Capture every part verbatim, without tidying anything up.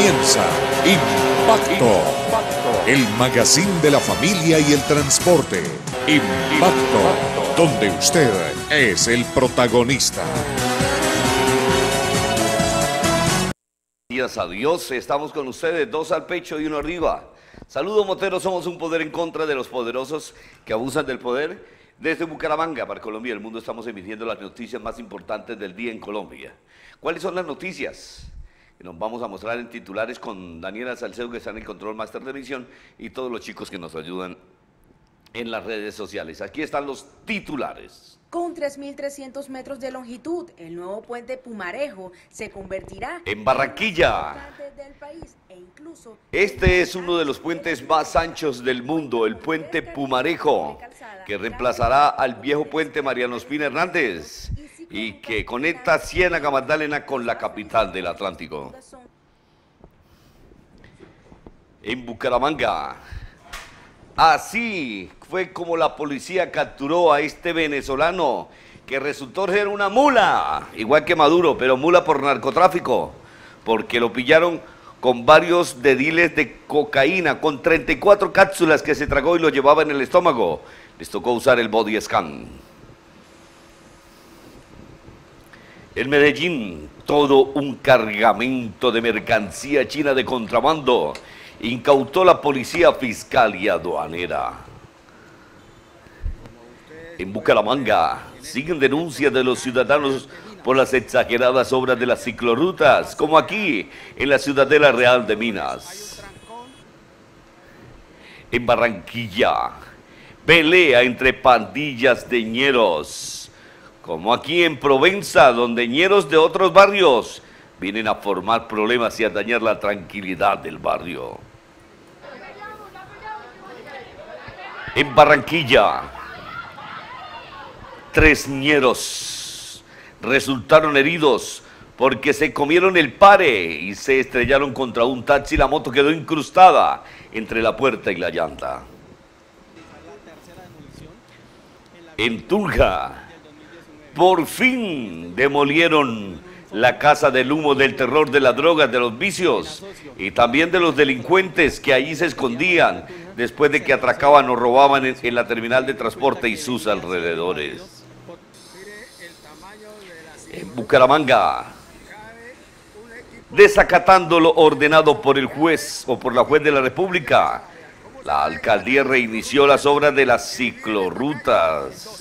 Comienza Impacto, el magazine de la familia y el transporte. Impacto, donde usted es el protagonista. Gracias a Dios, estamos con ustedes, dos al pecho y uno arriba. Saludos moteros, somos un poder en contra de los poderosos que abusan del poder. Desde Bucaramanga para Colombia y el mundo estamos emitiendo las noticias más importantes del día en Colombia. ¿Cuáles son las noticias? Nos vamos a mostrar en titulares con Daniela Salcedo, que está en el control máster de emisión, y todos los chicos que nos ayudan en las redes sociales. Aquí están los titulares. Con tres mil trescientos metros de longitud, el nuevo puente Pumarejo se convertirá en Barranquilla. Del país e incluso este es uno de los puentes más anchos del mundo, el puente Pumarejo, que reemplazará al viejo puente Mariano Ospina Hernández y que conecta Ciénaga Magdalena con la capital del Atlántico. En Bucaramanga, así fue como la policía capturó a este venezolano que resultó ser una mula, igual que Maduro, pero mula por narcotráfico, porque lo pillaron con varios dediles de cocaína, con treinta y cuatro cápsulas que se tragó y lo llevaba en el estómago. Les tocó usar el body scan. En Medellín, todo un cargamento de mercancía china de contrabando incautó la policía fiscal y aduanera. En Bucaramanga, siguen denuncias de los ciudadanos por las exageradas obras de las ciclorrutas, como aquí, en la Ciudadela Real de Minas. En Barranquilla, pelea entre pandillas de ñeros, como aquí en Provenza, donde ñeros de otros barrios vienen a formar problemas y a dañar la tranquilidad del barrio. En Barranquilla, tres ñeros resultaron heridos porque se comieron el pare y se estrellaron contra un taxi. La moto quedó incrustada entre la puerta y la llanta. En Tunja, por fin demolieron la casa del humo, del terror, de las drogas, de los vicios y también de los delincuentes que allí se escondían después de que atracaban o robaban en, en la terminal de transporte y sus alrededores. En Bucaramanga, desacatando lo ordenado por el juez o por la juez de la República, la alcaldía reinició las obras de las ciclorrutas.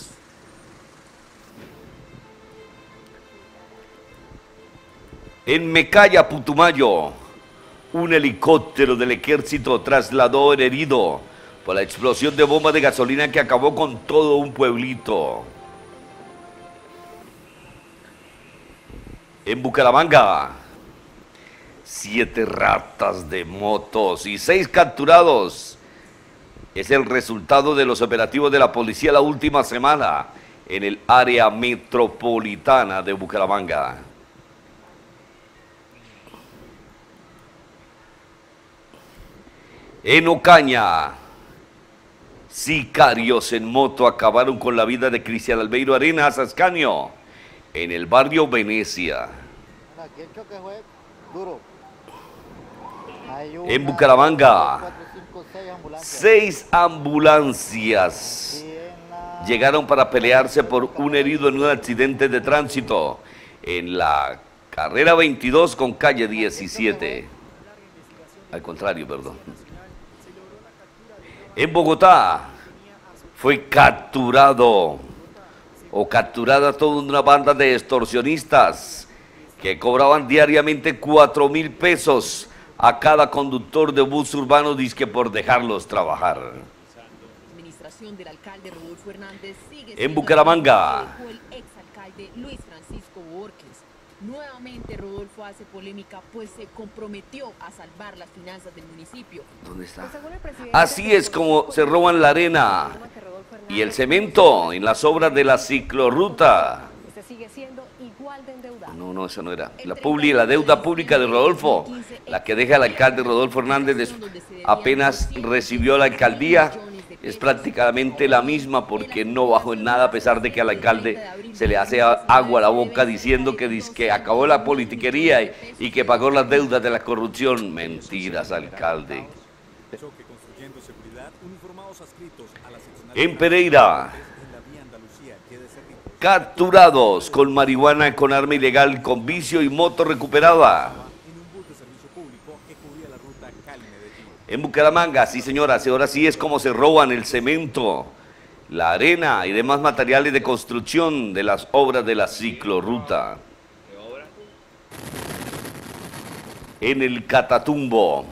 En Mecaya, Putumayo, un helicóptero del ejército trasladó el herido por la explosión de bomba de gasolina que acabó con todo un pueblito. En Bucaramanga, siete ratas de motos y seis capturados. Es el resultado de los operativos de la policía la última semana en el área metropolitana de Bucaramanga. En Ocaña, sicarios en moto acabaron con la vida de Cristian Albeiro Arenas Ascanio en el barrio Venecia. En Bucaramanga, seis ambulancias llegaron para pelearse por un herido en un accidente de tránsito en la carrera veintidós con calle diecisiete. Al contrario, perdón. En Bogotá fue capturado o capturada toda una banda de extorsionistas que cobraban diariamente cuatro mil pesos a cada conductor de bus urbano, disque por dejarlos trabajar. En Bucaramanga, nuevamente Rodolfo hace polémica, pues se comprometió a salvar las finanzas del municipio. ¿Dónde está? Así es como se roban la arena y el cemento en las obras de la ciclorruta. No, no, eso no era. La, publi, la deuda pública de Rodolfo, la que deja el alcalde Rodolfo Hernández apenas recibió la alcaldía, es prácticamente la misma porque no bajó en nada, a pesar de que al alcalde se le hace agua a la boca diciendo que, que acabó la politiquería y, y que pagó las deudas de la corrupción. Mentiras, alcalde. En Pereira, capturados con marihuana, con arma ilegal, con vicio y moto recuperada. En Bucaramanga, sí señoras, ahora sí es como se roban el cemento, la arena y demás materiales de construcción de las obras de la ciclorruta. En el Catatumbo,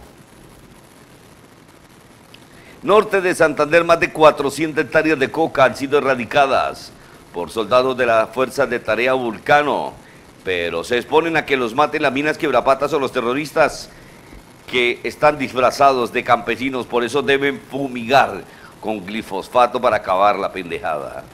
norte de Santander, más de cuatrocientas hectáreas de coca han sido erradicadas por soldados de las fuerzas de tarea Vulcano, pero se exponen a que los maten las minas quebrapatas o los terroristas que están disfrazados de campesinos, por eso deben fumigar con glifosfato para acabar la pendejada.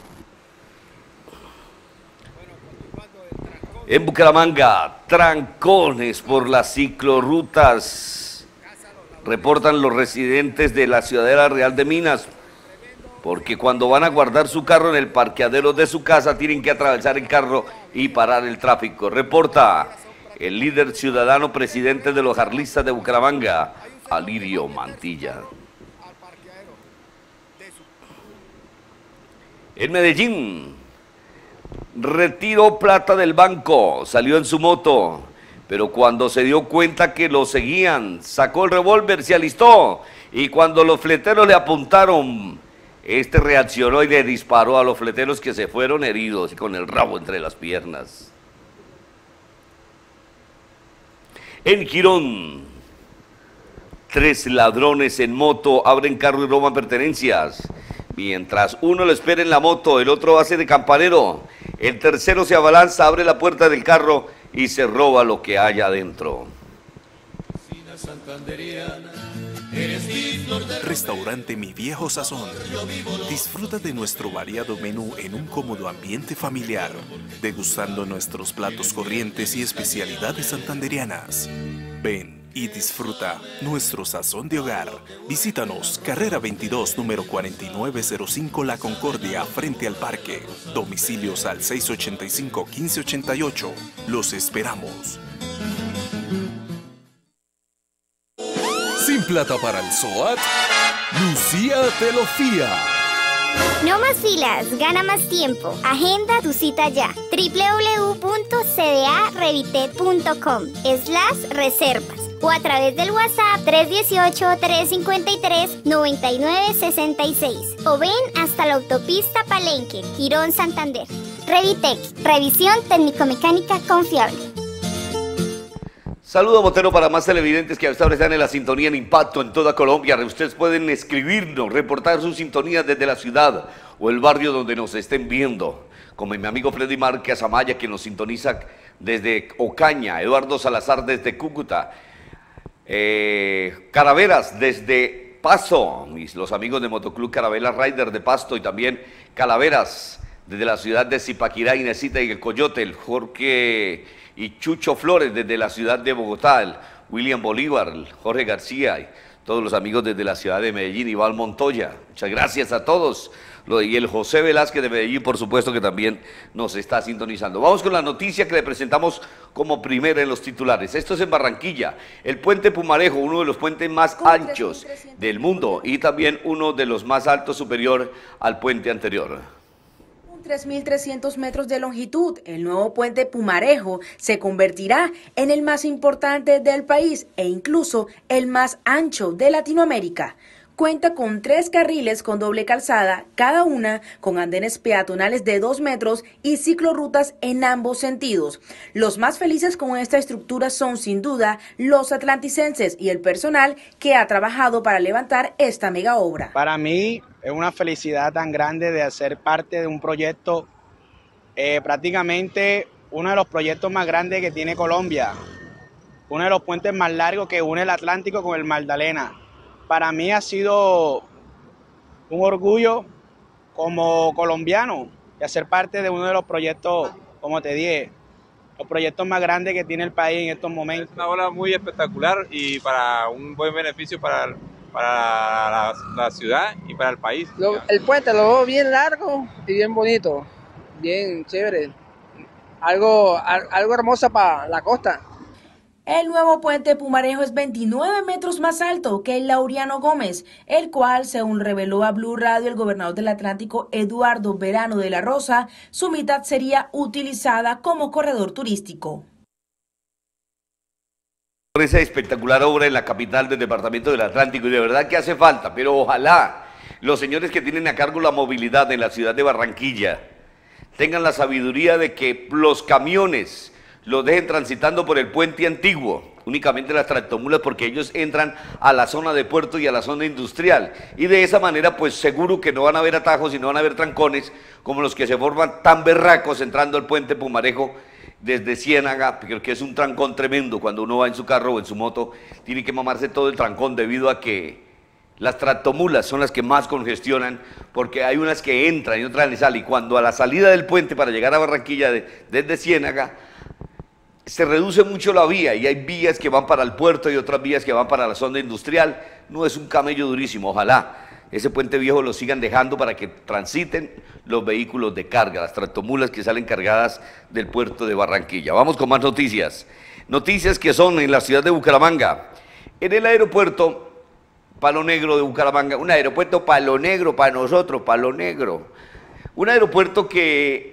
En Bucaramanga, trancones por las ciclorrutas, reportan los residentes de la Ciudadela Real de Minas, porque cuando van a guardar su carro en el parqueadero de su casa tienen que atravesar el carro y parar el tráfico. Reporta el líder ciudadano presidente de los carlistas de Bucaramanga, Alirio Mantilla. En Medellín, retiró plata del banco, salió en su moto, pero cuando se dio cuenta que lo seguían, sacó el revólver, se alistó, y cuando los fleteros le apuntaron, este reaccionó y le disparó a los fleteros, que se fueron heridos y con el rabo entre las piernas. En Girón, tres ladrones en moto abren carro y roban pertenencias. Mientras uno lo espera en la moto, el otro hace de campanero. El tercero se abalanza, abre la puerta del carro y se roba lo que haya adentro. Restaurante Mi Viejo Sazón. Disfruta de nuestro variado menú en un cómodo ambiente familiar, degustando nuestros platos corrientes y especialidades santanderianas. Ven y disfruta nuestro sazón de hogar. Visítanos, carrera veintidós, número cuarenta y nueve cero cinco, La Concordia, frente al parque. Domicilios al seis ochenta y cinco, quince ochenta y ocho. Los esperamos. Sin plata para el SOAT, Lucía te lo fía. No más filas, gana más tiempo. Agenda tu cita ya. w w w punto c d a revitet punto com slash reservas o a través del WhatsApp tres uno ocho, tres cinco tres, nueve nueve seis seis o ven hasta la autopista Palenque, Girón, Santander. Revitec, revisión técnico-mecánica confiable. Saludo motero para más televidentes que a esta hora están en la sintonía en Impacto en toda Colombia. Ustedes pueden escribirnos, reportar sus sintonías desde la ciudad o el barrio donde nos estén viendo. Como mi amigo Freddy Márquez Amaya, que nos sintoniza desde Ocaña, Eduardo Salazar desde Cúcuta, eh, Calaveras desde Pasto, mis, los amigos de Motoclub Carabelas Rider de Pasto, y también Calaveras desde la ciudad de Zipaquirá, Inesita y el Coyote, el Jorge y Chucho Flores desde la ciudad de Bogotá, el William Bolívar, el Jorge García y todos los amigos desde la ciudad de Medellín, Iván Montoya. Muchas gracias a todos. Y el José Velázquez de Medellín, por supuesto, que también nos está sintonizando. Vamos con la noticia que le presentamos como primera en los titulares. Esto es en Barranquilla, el puente Pumarejo, uno de los puentes más anchos del mundo y también uno de los más altos, superior al puente anterior. tres mil trescientos metros de longitud, el nuevo puente Pumarejo se convertirá en el más importante del país e incluso el más ancho de Latinoamérica. Cuenta con tres carriles con doble calzada, cada una con andenes peatonales de dos metros y ciclorrutas en ambos sentidos. Los más felices con esta estructura son sin duda los atlanticenses y el personal que ha trabajado para levantar esta mega obra. Para mí es una felicidad tan grande de hacer parte de un proyecto, eh, prácticamente uno de los proyectos más grandes que tiene Colombia, uno de los puentes más largos que une el Atlántico con el Magdalena. Para mí ha sido un orgullo como colombiano de hacer parte de uno de los proyectos, como te dije, los proyectos más grandes que tiene el país en estos momentos. Es una obra muy espectacular y para un buen beneficio para para la, la ciudad y para el país. Lo, el puente lo veo bien largo y bien bonito, bien chévere, algo, algo hermoso para la costa. El nuevo puente Pumarejo es veintinueve metros más alto que el Laureano Gómez, el cual, según reveló a Blue Radio el gobernador del Atlántico, Eduardo Verano de la Rosa, su mitad sería utilizada como corredor turístico. Esa espectacular obra en la capital del departamento del Atlántico, y de verdad que hace falta, pero ojalá los señores que tienen a cargo la movilidad en la ciudad de Barranquilla tengan la sabiduría de que los camiones los dejen transitando por el puente antiguo, únicamente las tractomulas, porque ellos entran a la zona de puerto y a la zona industrial, y de esa manera pues seguro que no van a haber atajos y no van a haber trancones como los que se forman tan berracos entrando al puente Pumarejo desde Ciénaga, que es un trancón tremendo. Cuando uno va en su carro o en su moto, tiene que mamarse todo el trancón debido a que las tractomulas son las que más congestionan, porque hay unas que entran y otras le salen, y cuando a la salida del puente para llegar a Barranquilla de, desde Ciénaga, se reduce mucho la vía y hay vías que van para el puerto y otras vías que van para la zona industrial. No es un camello durísimo, ojalá ese puente viejo lo sigan dejando para que transiten los vehículos de carga, las tractomulas que salen cargadas del puerto de Barranquilla. Vamos con más noticias, noticias que son en la ciudad de Bucaramanga, en el aeropuerto Palo Negro de Bucaramanga, un aeropuerto Palo Negro para nosotros, Palo Negro, un aeropuerto que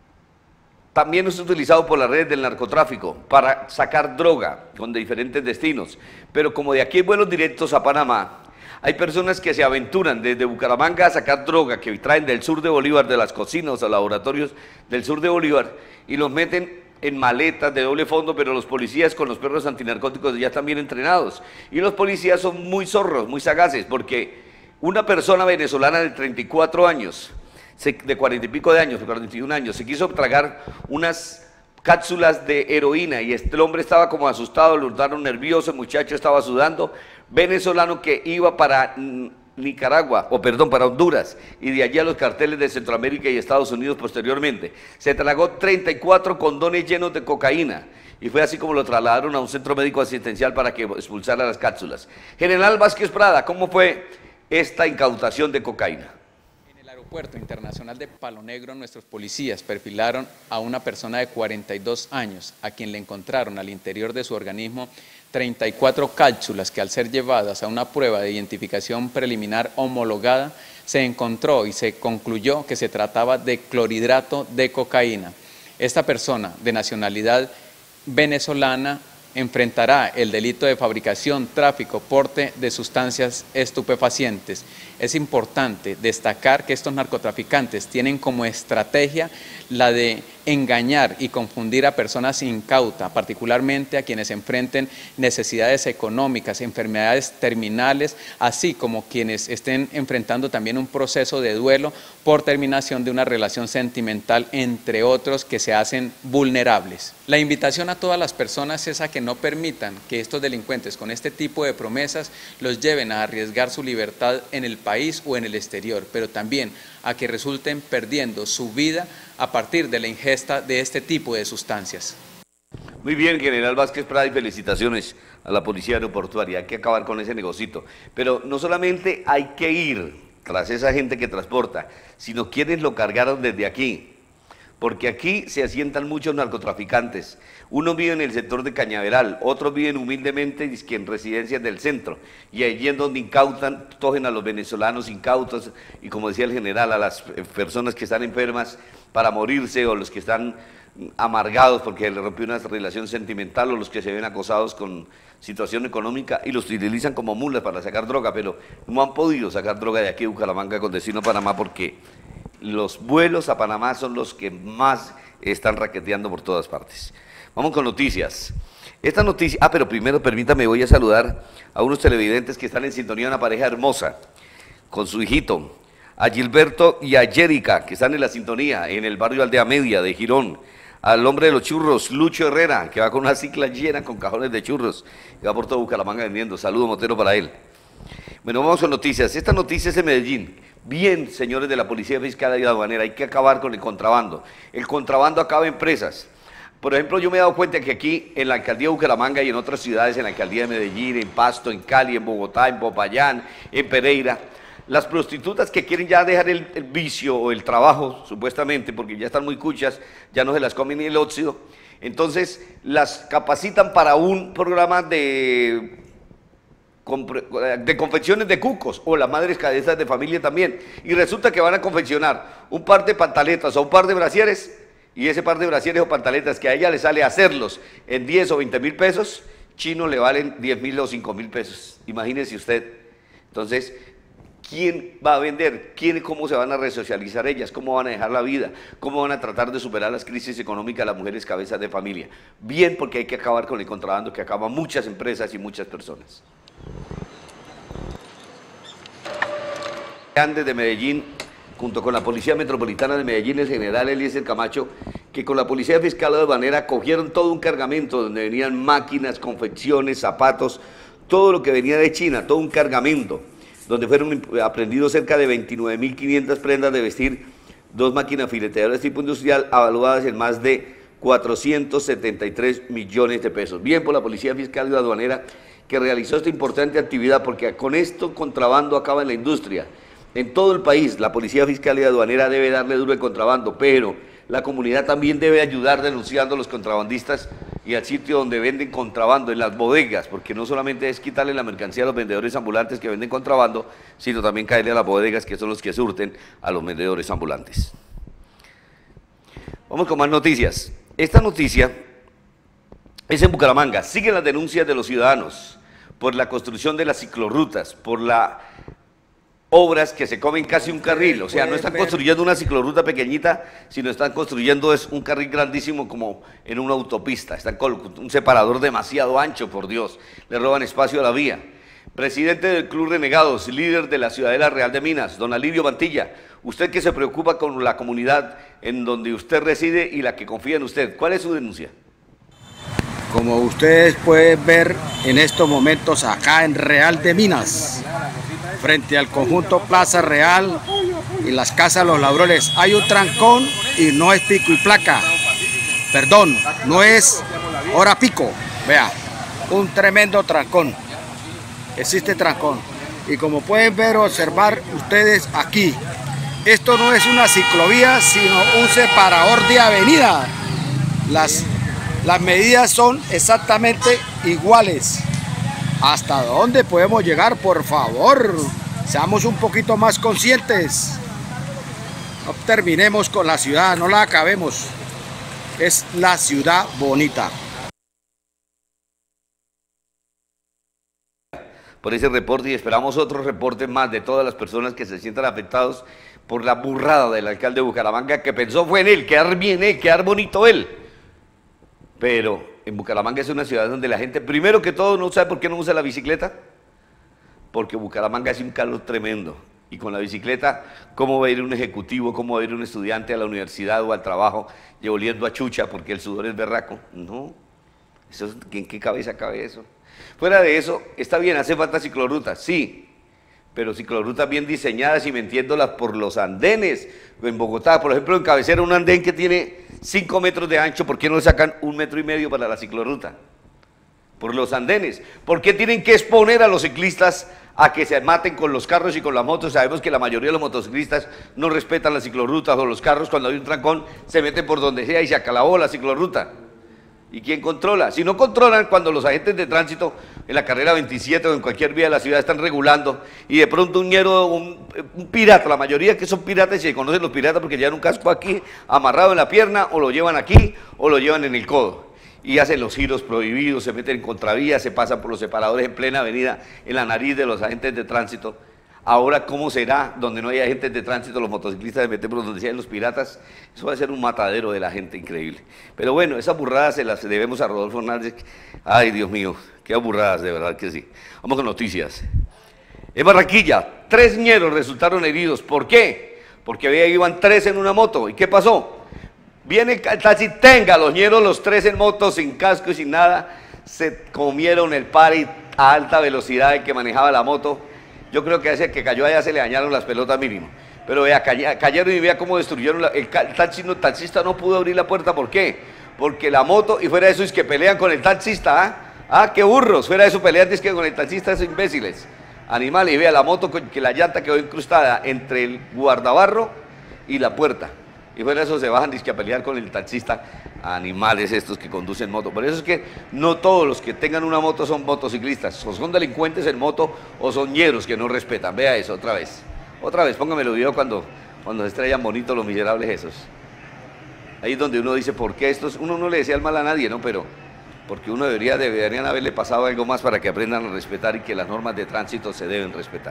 también es utilizado por las redes del narcotráfico para sacar droga con diferentes destinos, pero como de aquí hay vuelos directos a Panamá, hay personas que se aventuran desde Bucaramanga a sacar droga que traen del sur de Bolívar, de las cocinas o laboratorios del sur de Bolívar, y los meten en maletas de doble fondo, pero los policías con los perros antinarcóticos ya están bien entrenados, y los policías son muy zorros, muy sagaces, porque una persona venezolana de treinta y cuatro años, de cuarenta y pico de años, de cuarenta y un años, se quiso tragar unas cápsulas de heroína y este hombre estaba como asustado, lo notaron nervioso, el muchacho estaba sudando, venezolano que iba para Nicaragua, o perdón, para Honduras, y de allí a los carteles de Centroamérica y Estados Unidos posteriormente. Se tragó treinta y cuatro condones llenos de cocaína, y fue así como lo trasladaron a un centro médico asistencial para que expulsara las cápsulas. General Vázquez Prada, ¿cómo fue esta incautación de cocaína? Puerto Internacional de Palo Negro, nuestros policías perfilaron a una persona de cuarenta y dos años, a quien le encontraron al interior de su organismo treinta y cuatro cápsulas que, al ser llevadas a una prueba de identificación preliminar homologada, se encontró y se concluyó que se trataba de clorhidrato de cocaína. Esta persona, de nacionalidad venezolana, enfrentará el delito de fabricación, tráfico, porte de sustancias estupefacientes. Es importante destacar que estos narcotraficantes tienen como estrategia la de engañar y confundir a personas incautas, particularmente a quienes enfrenten necesidades económicas, enfermedades terminales, así como quienes estén enfrentando también un proceso de duelo por terminación de una relación sentimental, entre otros, que se hacen vulnerables. La invitación a todas las personas es a que no permitan que estos delincuentes con este tipo de promesas los lleven a arriesgar su libertad en el país o en el exterior, pero también a que resulten perdiendo su vida a partir de la ingesta de este tipo de sustancias. Muy bien, General Vázquez Prada, y felicitaciones a la Policía Aeroportuaria. Hay que acabar con ese negocito, pero no solamente hay que ir tras esa gente que transporta, sino quienes lo cargaron desde aquí, porque aquí se asientan muchos narcotraficantes. Unos viven en el sector de Cañaveral, otros viven humildemente en residencias del centro, y allí es donde incautan, cogen a los venezolanos incautos, y como decía el general, a las personas que están enfermas para morirse, o los que están amargados porque le rompió una relación sentimental, o los que se ven acosados con situación económica, y los utilizan como mulas para sacar droga, pero no han podido sacar droga de aquí de Bucaramanga con destino a Panamá, porque los vuelos a Panamá son los que más están raqueteando por todas partes. Vamos con noticias. Esta noticia, ah, pero primero permítame, voy a saludar a unos televidentes que están en sintonía, una pareja hermosa, con su hijito, a Gilberto y a Jerica, que están en la sintonía, en el barrio Aldea Media de Girón, al hombre de los churros, Lucho Herrera, que va con una cicla llena con cajones de churros, que va por todo Bucaramanga vendiendo. Saludo Motero para él. Bueno, vamos con noticias. Esta noticia es de Medellín. Bien, señores de la Policía Fiscal y Aduanera, hay que acabar con el contrabando. El contrabando acaba en presas. Por ejemplo, yo me he dado cuenta que aquí en la alcaldía de Bucaramanga y en otras ciudades, en la alcaldía de Medellín, en Pasto, en Cali, en Bogotá, en Popayán, en Pereira, las prostitutas que quieren ya dejar el, el vicio o el trabajo, supuestamente, porque ya están muy cuchas, ya no se las comen ni el óxido, entonces las capacitan para un programa de, de confecciones de cucos, o las madres cabezas de familia también, y resulta que van a confeccionar un par de pantaletas o un par de brasieres, y ese par de brasieres o pantaletas que a ella le sale hacerlos en diez o veinte mil pesos, chino le valen diez mil o cinco mil pesos, imagínese usted. Entonces, ¿quién va a vender? ¿Quién, ¿Cómo se van a resocializar ellas? ¿Cómo van a dejar la vida? ¿Cómo van a tratar de superar las crisis económicas las mujeres cabezas de familia? Bien, porque hay que acabar con el contrabando que acaba muchas empresas y muchas personas. Grande de Medellín, junto con la Policía Metropolitana de Medellín, el general Eliezer Camacho, que con la Policía Fiscal Aduanera cogieron todo un cargamento donde venían máquinas, confecciones, zapatos, todo lo que venía de China, todo un cargamento, donde fueron aprendidos cerca de veintinueve mil quinientas prendas de vestir, dos máquinas fileteadoras tipo industrial avaluadas en más de cuatrocientos setenta y tres millones de pesos. Bien por la Policía Fiscal y Aduanera que realizó esta importante actividad, porque con esto contrabando acaba en la industria. En todo el país la Policía Fiscal y Aduanera debe darle duro el contrabando, pero la comunidad también debe ayudar denunciando a los contrabandistas y al sitio donde venden contrabando, en las bodegas, porque no solamente es quitarle la mercancía a los vendedores ambulantes que venden contrabando, sino también caerle a las bodegas, que son los que surten a los vendedores ambulantes. Vamos con más noticias. Esta noticia es en Bucaramanga. Siguen las denuncias de los ciudadanos por la construcción de las ciclorrutas, por las obras que se comen casi un carril, o sea, no están construyendo una ciclorruta pequeñita, sino están construyendo es un carril grandísimo como en una autopista, están con un separador demasiado ancho, por Dios, le roban espacio a la vía. Presidente del Club Renegados, líder de la Ciudadela Real de Minas, don Alirio Mantilla, usted que se preocupa con la comunidad en donde usted reside y la que confía en usted, ¿cuál es su denuncia? Como ustedes pueden ver en estos momentos acá en Real de Minas, frente al conjunto Plaza Real y las Casas Los Laureles, hay un trancón y no es pico y placa, perdón, no es hora pico, vea, un tremendo trancón, existe trancón, y como pueden ver o observar ustedes aquí, esto no es una ciclovía, sino un separador de avenida, las, las medidas son exactamente iguales. ¿Hasta dónde podemos llegar? Por favor, seamos un poquito más conscientes. No terminemos con la ciudad, no la acabemos. Es la ciudad bonita. Por ese reporte, y esperamos otros reportes más de todas las personas que se sientan afectados por la burrada del alcalde de Bucaramanga, que pensó fue en él, quedar bien él, quedar bonito él. Pero en Bucaramanga es una ciudad donde la gente, primero que todo, no sabe por qué no usa la bicicleta, porque Bucaramanga hace un calor tremendo, y con la bicicleta, ¿cómo va a ir un ejecutivo, cómo va a ir un estudiante a la universidad o al trabajo, y oliendo a chucha porque el sudor es berraco? No, eso es, ¿en qué cabeza cabe eso? Fuera de eso, está bien, hace falta ciclorrutas, sí, pero ciclorrutas bien diseñadas y metiéndolas por los andenes. En Bogotá, por ejemplo, en Cabecera, un andén que tiene cinco metros de ancho, ¿por qué no le sacan un metro y medio para la ciclorruta? Por los andenes. ¿Por qué tienen que exponer a los ciclistas a que se maten con los carros y con las motos? Sabemos que la mayoría de los motociclistas no respetan las ciclorrutas, o los carros cuando hay un trancón se meten por donde sea y se acabó la ciclorruta. ¿Y quién controla? Si no controlan, cuando los agentes de tránsito en la carrera veintisiete o en cualquier vía de la ciudad están regulando y de pronto un ñero, un, un pirata, la mayoría que son piratas y se conocen los piratas porque llevan un casco aquí amarrado en la pierna, o lo llevan aquí o lo llevan en el codo y hacen los giros prohibidos, se meten en contravías, se pasan por los separadores en plena avenida en la nariz de los agentes de tránsito. Ahora, ¿cómo será donde no hay agentes de tránsito, los motociclistas se meten por donde sean los piratas? Eso va a ser un matadero de la gente increíble. Pero bueno, esas burradas se las debemos a Rodolfo Hernández. Ay, Dios mío, qué burradas, de verdad que sí. Vamos con noticias. En Barranquilla, tres ñeros resultaron heridos. ¿Por qué? Porque había, iban tres en una moto. ¿Y qué pasó? Viene el taxi, tenga, los ñeros, los tres en moto, sin casco y sin nada, se comieron el pari a alta velocidad el que manejaba la moto. Yo creo que a ese que cayó allá se le dañaron las pelotas mínimo. Pero vea, cayeron y vea cómo destruyeron, la, el, taxi, el taxista no pudo abrir la puerta. ¿Por qué? porque la moto, y fuera de eso es que pelean con el taxista, ¿ah? Ah, qué burros, fuera de eso pelean es que con el taxista, esos imbéciles, animales, y vea la moto que la llanta quedó incrustada entre el guardabarro y la puerta, y fuera de eso se bajan dizque a pelear con el taxista, animales estos que conducen moto. Por eso es que no todos los que tengan una moto son motociclistas, o son delincuentes en moto o son ñeros que no respetan. Vea eso otra vez, otra vez, póngame el video cuando, cuando se estrellan bonitos los miserables esos. Ahí es donde uno dice, ¿por qué estos? Uno no le desea el mal a nadie, ¿no? Pero porque uno debería, deberían haberle pasado algo más para que aprendan a respetar y que las normas de tránsito se deben respetar.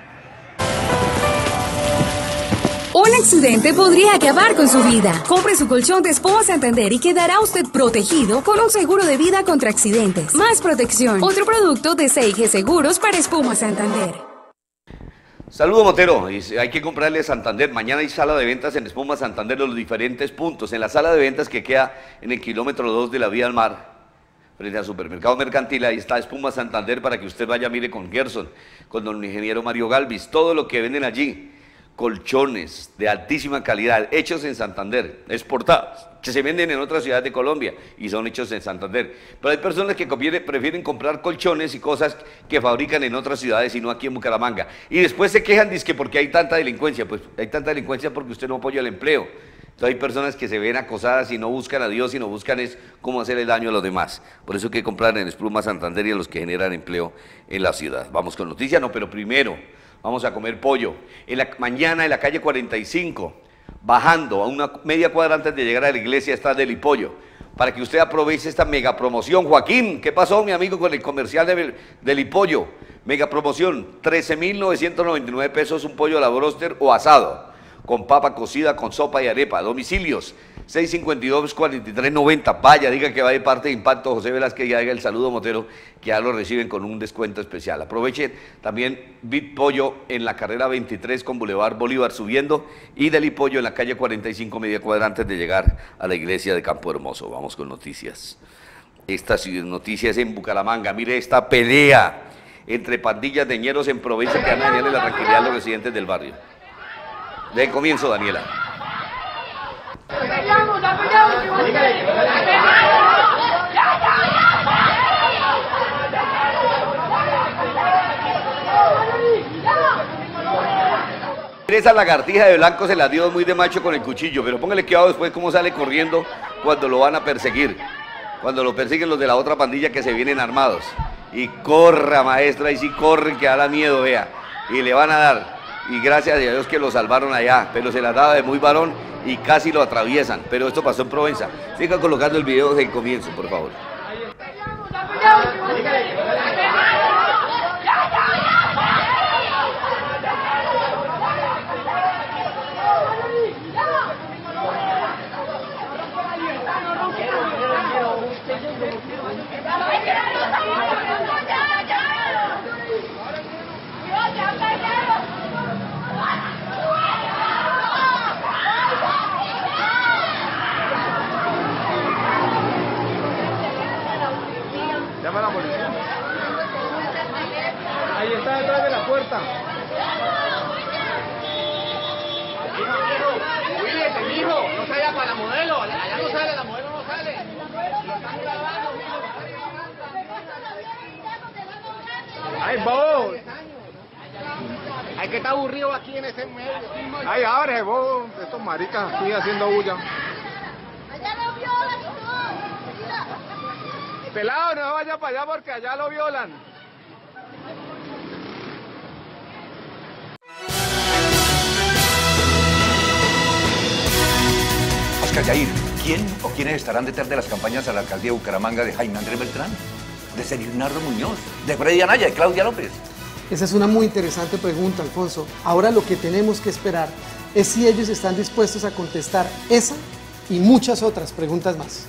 Un accidente podría acabar con su vida. Compre su colchón de Espuma Santander y quedará usted protegido con un seguro de vida contra accidentes. Más protección. Otro producto de C I G Seguros para Espuma Santander. Saludos, Motero. Hay que comprarle a Santander. Mañana hay sala de ventas en Espuma Santander de los diferentes puntos. En la sala de ventas que queda en el kilómetro dos de la vía al mar, frente al supermercado mercantil, ahí está Espuma Santander para que usted vaya, mire, con Gerson, con don ingeniero Mario Galvis, todo lo que venden allí. Colchones de altísima calidad, hechos en Santander, exportados, que se venden en otras ciudades de Colombia y son hechos en Santander. Pero hay personas que prefieren comprar colchones y cosas que fabrican en otras ciudades y no aquí en Bucaramanga. Y después se quejan, dizque porque hay tanta delincuencia. Pues hay tanta delincuencia porque usted no apoya el empleo. Entonces hay personas que se ven acosadas y no buscan a Dios, sino buscan es cómo hacer el daño a los demás. Por eso hay que comprar en Espuma Santander y a los que generan empleo en la ciudad. Vamos con noticias, no, pero primero vamos a comer pollo. En la mañana en la calle cuarenta y cinco, bajando a una media cuadra antes de llegar a la iglesia, está Delipollo, para que usted aproveche esta mega promoción. Joaquín, ¿qué pasó, mi amigo, con el comercial de Delipollo? Mega promoción, trece mil novecientos noventa y nueve pesos un pollo a la broster o asado, con papa cocida, con sopa y arepa. Domicilios, seis cinco dos, cuarenta y tres noventa. Vaya, diga que va de parte de Impacto José Velázquez y haga el saludo, Motero, que ya lo reciben con un descuento especial. Aprovechen también Bit Pollo en la carrera veintitrés con Boulevard Bolívar subiendo y Delipollo en la calle cuarenta y cinco, media cuadra antes de llegar a la iglesia de Campo Hermoso. Vamos con noticias. Esta noticia es en Bucaramanga. Mire esta pelea entre pandillas de ñeros en Provincia que van a dañarle la tranquilidad a los residentes del barrio. De comienzo, Daniela. Esa lagartija de blanco se la dio muy de macho con el cuchillo, pero póngale cuidado después cómo sale corriendo cuando lo van a perseguir, cuando lo persiguen los de la otra pandilla que se vienen armados. Y corra, maestra, y si corren que da la miedo, vea, y le van a dar. Y gracias a Dios que lo salvaron allá, pero se la daba de muy varón y casi lo atraviesan, pero esto pasó en Provenza. Sigan colocando el video desde el comienzo, por favor. Llama a la policía. Ahí está detrás de la puerta. Cuídate, hijo, no salga para la modelo, allá no sale, la modelo no sale. Ay, bobo. Hay que estar aburrido aquí en ese medio. Ay, abre, bobo, estos maricas siguen haciendo bulla. Pelado, no vaya para allá porque allá lo violan. Oscar Yair, ¿quién o quiénes estarán detrás de las campañas a la alcaldía de Bucaramanga de Jaime Andrés Beltrán, de Serginardo Muñoz, de Freddy Anaya, de Claudia López? Esa es una muy interesante pregunta, Alfonso. Ahora lo que tenemos que esperar es si ellos están dispuestos a contestar esa y muchas otras preguntas más.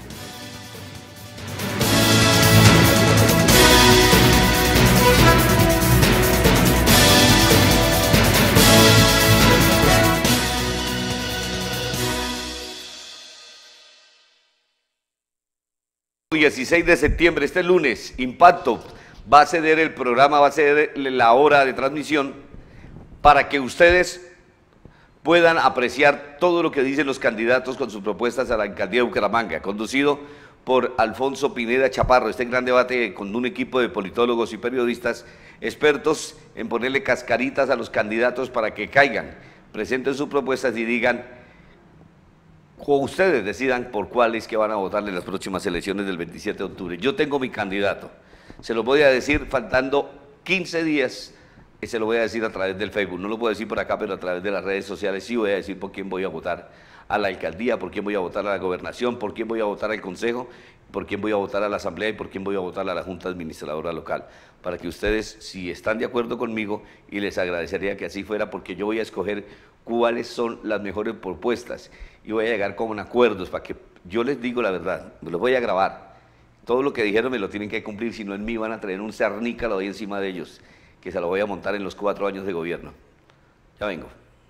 dieciséis de septiembre, este lunes, Impacto va a ceder el programa, va a ceder la hora de transmisión para que ustedes puedan apreciar todo lo que dicen los candidatos con sus propuestas a la alcaldía de Bucaramanga, conducido por Alfonso Pineda Chaparro. Este gran debate con un equipo de politólogos y periodistas expertos en ponerle cascaritas a los candidatos para que caigan, presenten sus propuestas y digan, o ustedes decidan por cuáles que van a votar en las próximas elecciones del veintisiete de octubre. Yo tengo mi candidato, se lo voy a decir faltando quince días, y se lo voy a decir a través del Facebook, no lo puedo decir por acá, pero a través de las redes sociales sí voy a decir por quién voy a votar a la alcaldía, por quién voy a votar a la gobernación, por quién voy a votar al consejo, por quién voy a votar a la asamblea y por quién voy a votar a la junta administradora local, para que ustedes, si están de acuerdo conmigo, y les agradecería que así fuera, porque yo voy a escoger cuáles son las mejores propuestas y voy a llegar con acuerdos para que yo les digo la verdad, me los voy a grabar, todo lo que dijeron me lo tienen que cumplir, si no en mí van a traer un cernícalo ahí encima de ellos, que se lo voy a montar en los cuatro años de gobierno. Ya vengo.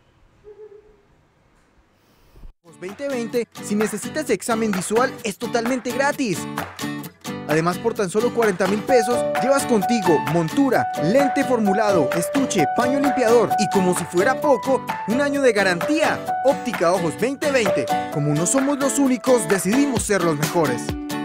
veinte veinte, si necesitas examen visual, es totalmente gratis. Además, por tan solo cuarenta mil pesos, llevas contigo montura, lente formulado, estuche, paño limpiador y, como si fuera poco, un año de garantía. Óptica Ojos veinte veinte. Como no somos los únicos, decidimos ser los mejores.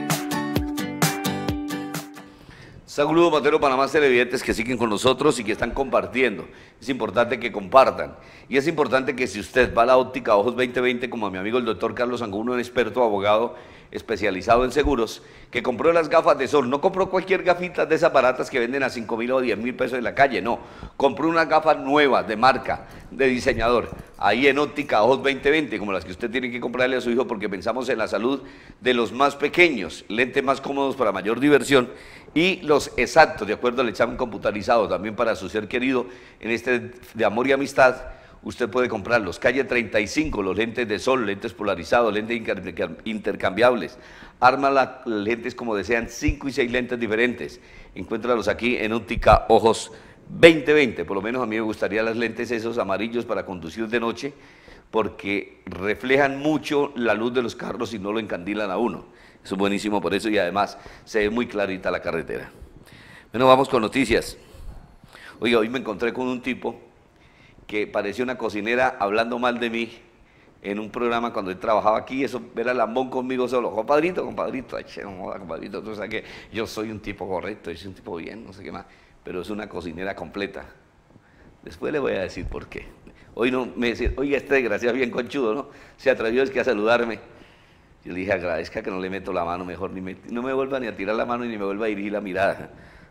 Saludos, Matero, para más televidentes que siguen con nosotros y que están compartiendo. Es importante que compartan. Y es importante que si usted va a la óptica Ojos veinte veinte, como a mi amigo el doctor Carlos Angulo, un experto abogado especializado en seguros, que compró las gafas de sol, no compró cualquier gafita de esas baratas que venden a cinco mil o diez mil pesos en la calle, no. Compró unas gafas nuevas de marca, de diseñador, ahí en óptica Ojos veinte veinte, como las que usted tiene que comprarle a su hijo porque pensamos en la salud de los más pequeños, lentes más cómodos para mayor diversión y los exactos, de acuerdo al examen computarizado, también para su ser querido en este de amor y amistad. Usted puede comprarlos, calle treinta y cinco, los lentes de sol, lentes polarizados, lentes intercambiables. Arma las lentes como desean, cinco y seis lentes diferentes. Encuéntralos aquí en óptica Ojos veinte veinte. Por lo menos a mí me gustaría las lentes esos amarillos para conducir de noche, porque reflejan mucho la luz de los carros y no lo encandilan a uno. Eso es buenísimo por eso y además se ve muy clarita la carretera. Bueno, vamos con noticias. Oiga, hoy me encontré con un tipo que parecía una cocinera hablando mal de mí en un programa cuando él trabajaba aquí, eso era lambón conmigo solo, compadrito, compadrito, ay, no joda, compadrito, tú sabes que yo soy un tipo correcto, yo soy un tipo bien, no sé qué más, pero es una cocinera completa. Después le voy a decir por qué. Hoy no me decía, oiga, este desgraciado bien conchudo, ¿no? Se atrevió es que a saludarme. Yo le dije, agradezca que no le meto la mano, mejor ni me, no me vuelva ni a tirar la mano ni me vuelva a dirigir la mirada.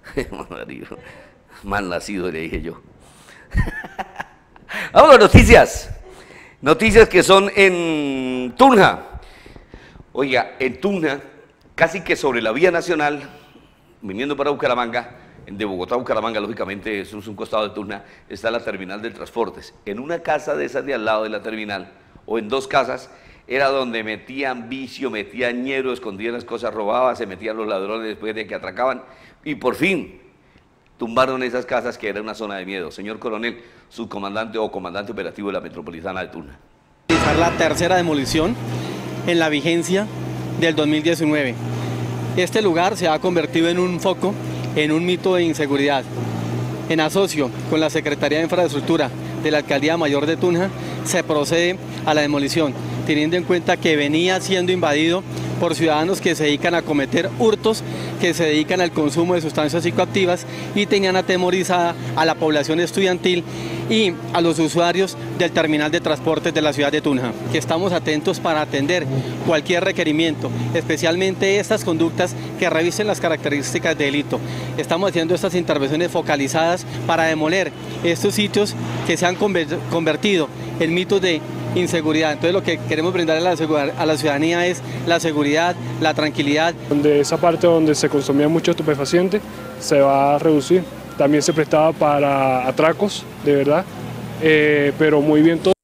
Mal nacido, le dije yo. Vamos a noticias, noticias que son en Tunja. Oiga, en Tunja, casi que sobre la vía nacional, viniendo para Bucaramanga, de Bogotá a Bucaramanga, lógicamente, eso es un costado de Tunja, está la terminal de transportes. En una casa de esas de al lado de la terminal, o en dos casas, era donde metían vicio, metían ñero, escondían las cosas, robaban, se metían los ladrones después de que atracaban, y por fin tumbaron esas casas que era una zona de miedo. Señor coronel, subcomandante o comandante operativo de la Metropolitana de Tunja. La tercera demolición en la vigencia del dos mil diecinueve. Este lugar se ha convertido en un foco, en un mito de inseguridad. En asocio con la Secretaría de Infraestructura de la Alcaldía Mayor de Tunja, se procede a la demolición, teniendo en cuenta que venía siendo invadido por ciudadanos que se dedican a cometer hurtos, que se dedican al consumo de sustancias psicoactivas y tenían atemorizada a la población estudiantil y a los usuarios del terminal de transportes de la ciudad de Tunja, que estamos atentos para atender cualquier requerimiento, especialmente estas conductas que revisen las características de delito. Estamos haciendo estas intervenciones focalizadas para demoler estos sitios que se han convertido en mitos de inseguridad. Entonces lo que queremos brindar a la, a la ciudadanía es la seguridad, la tranquilidad. Donde esa parte donde se consumía mucho estupefaciente se va a reducir. También se prestaba para atracos, de verdad, eh, pero muy bien todo.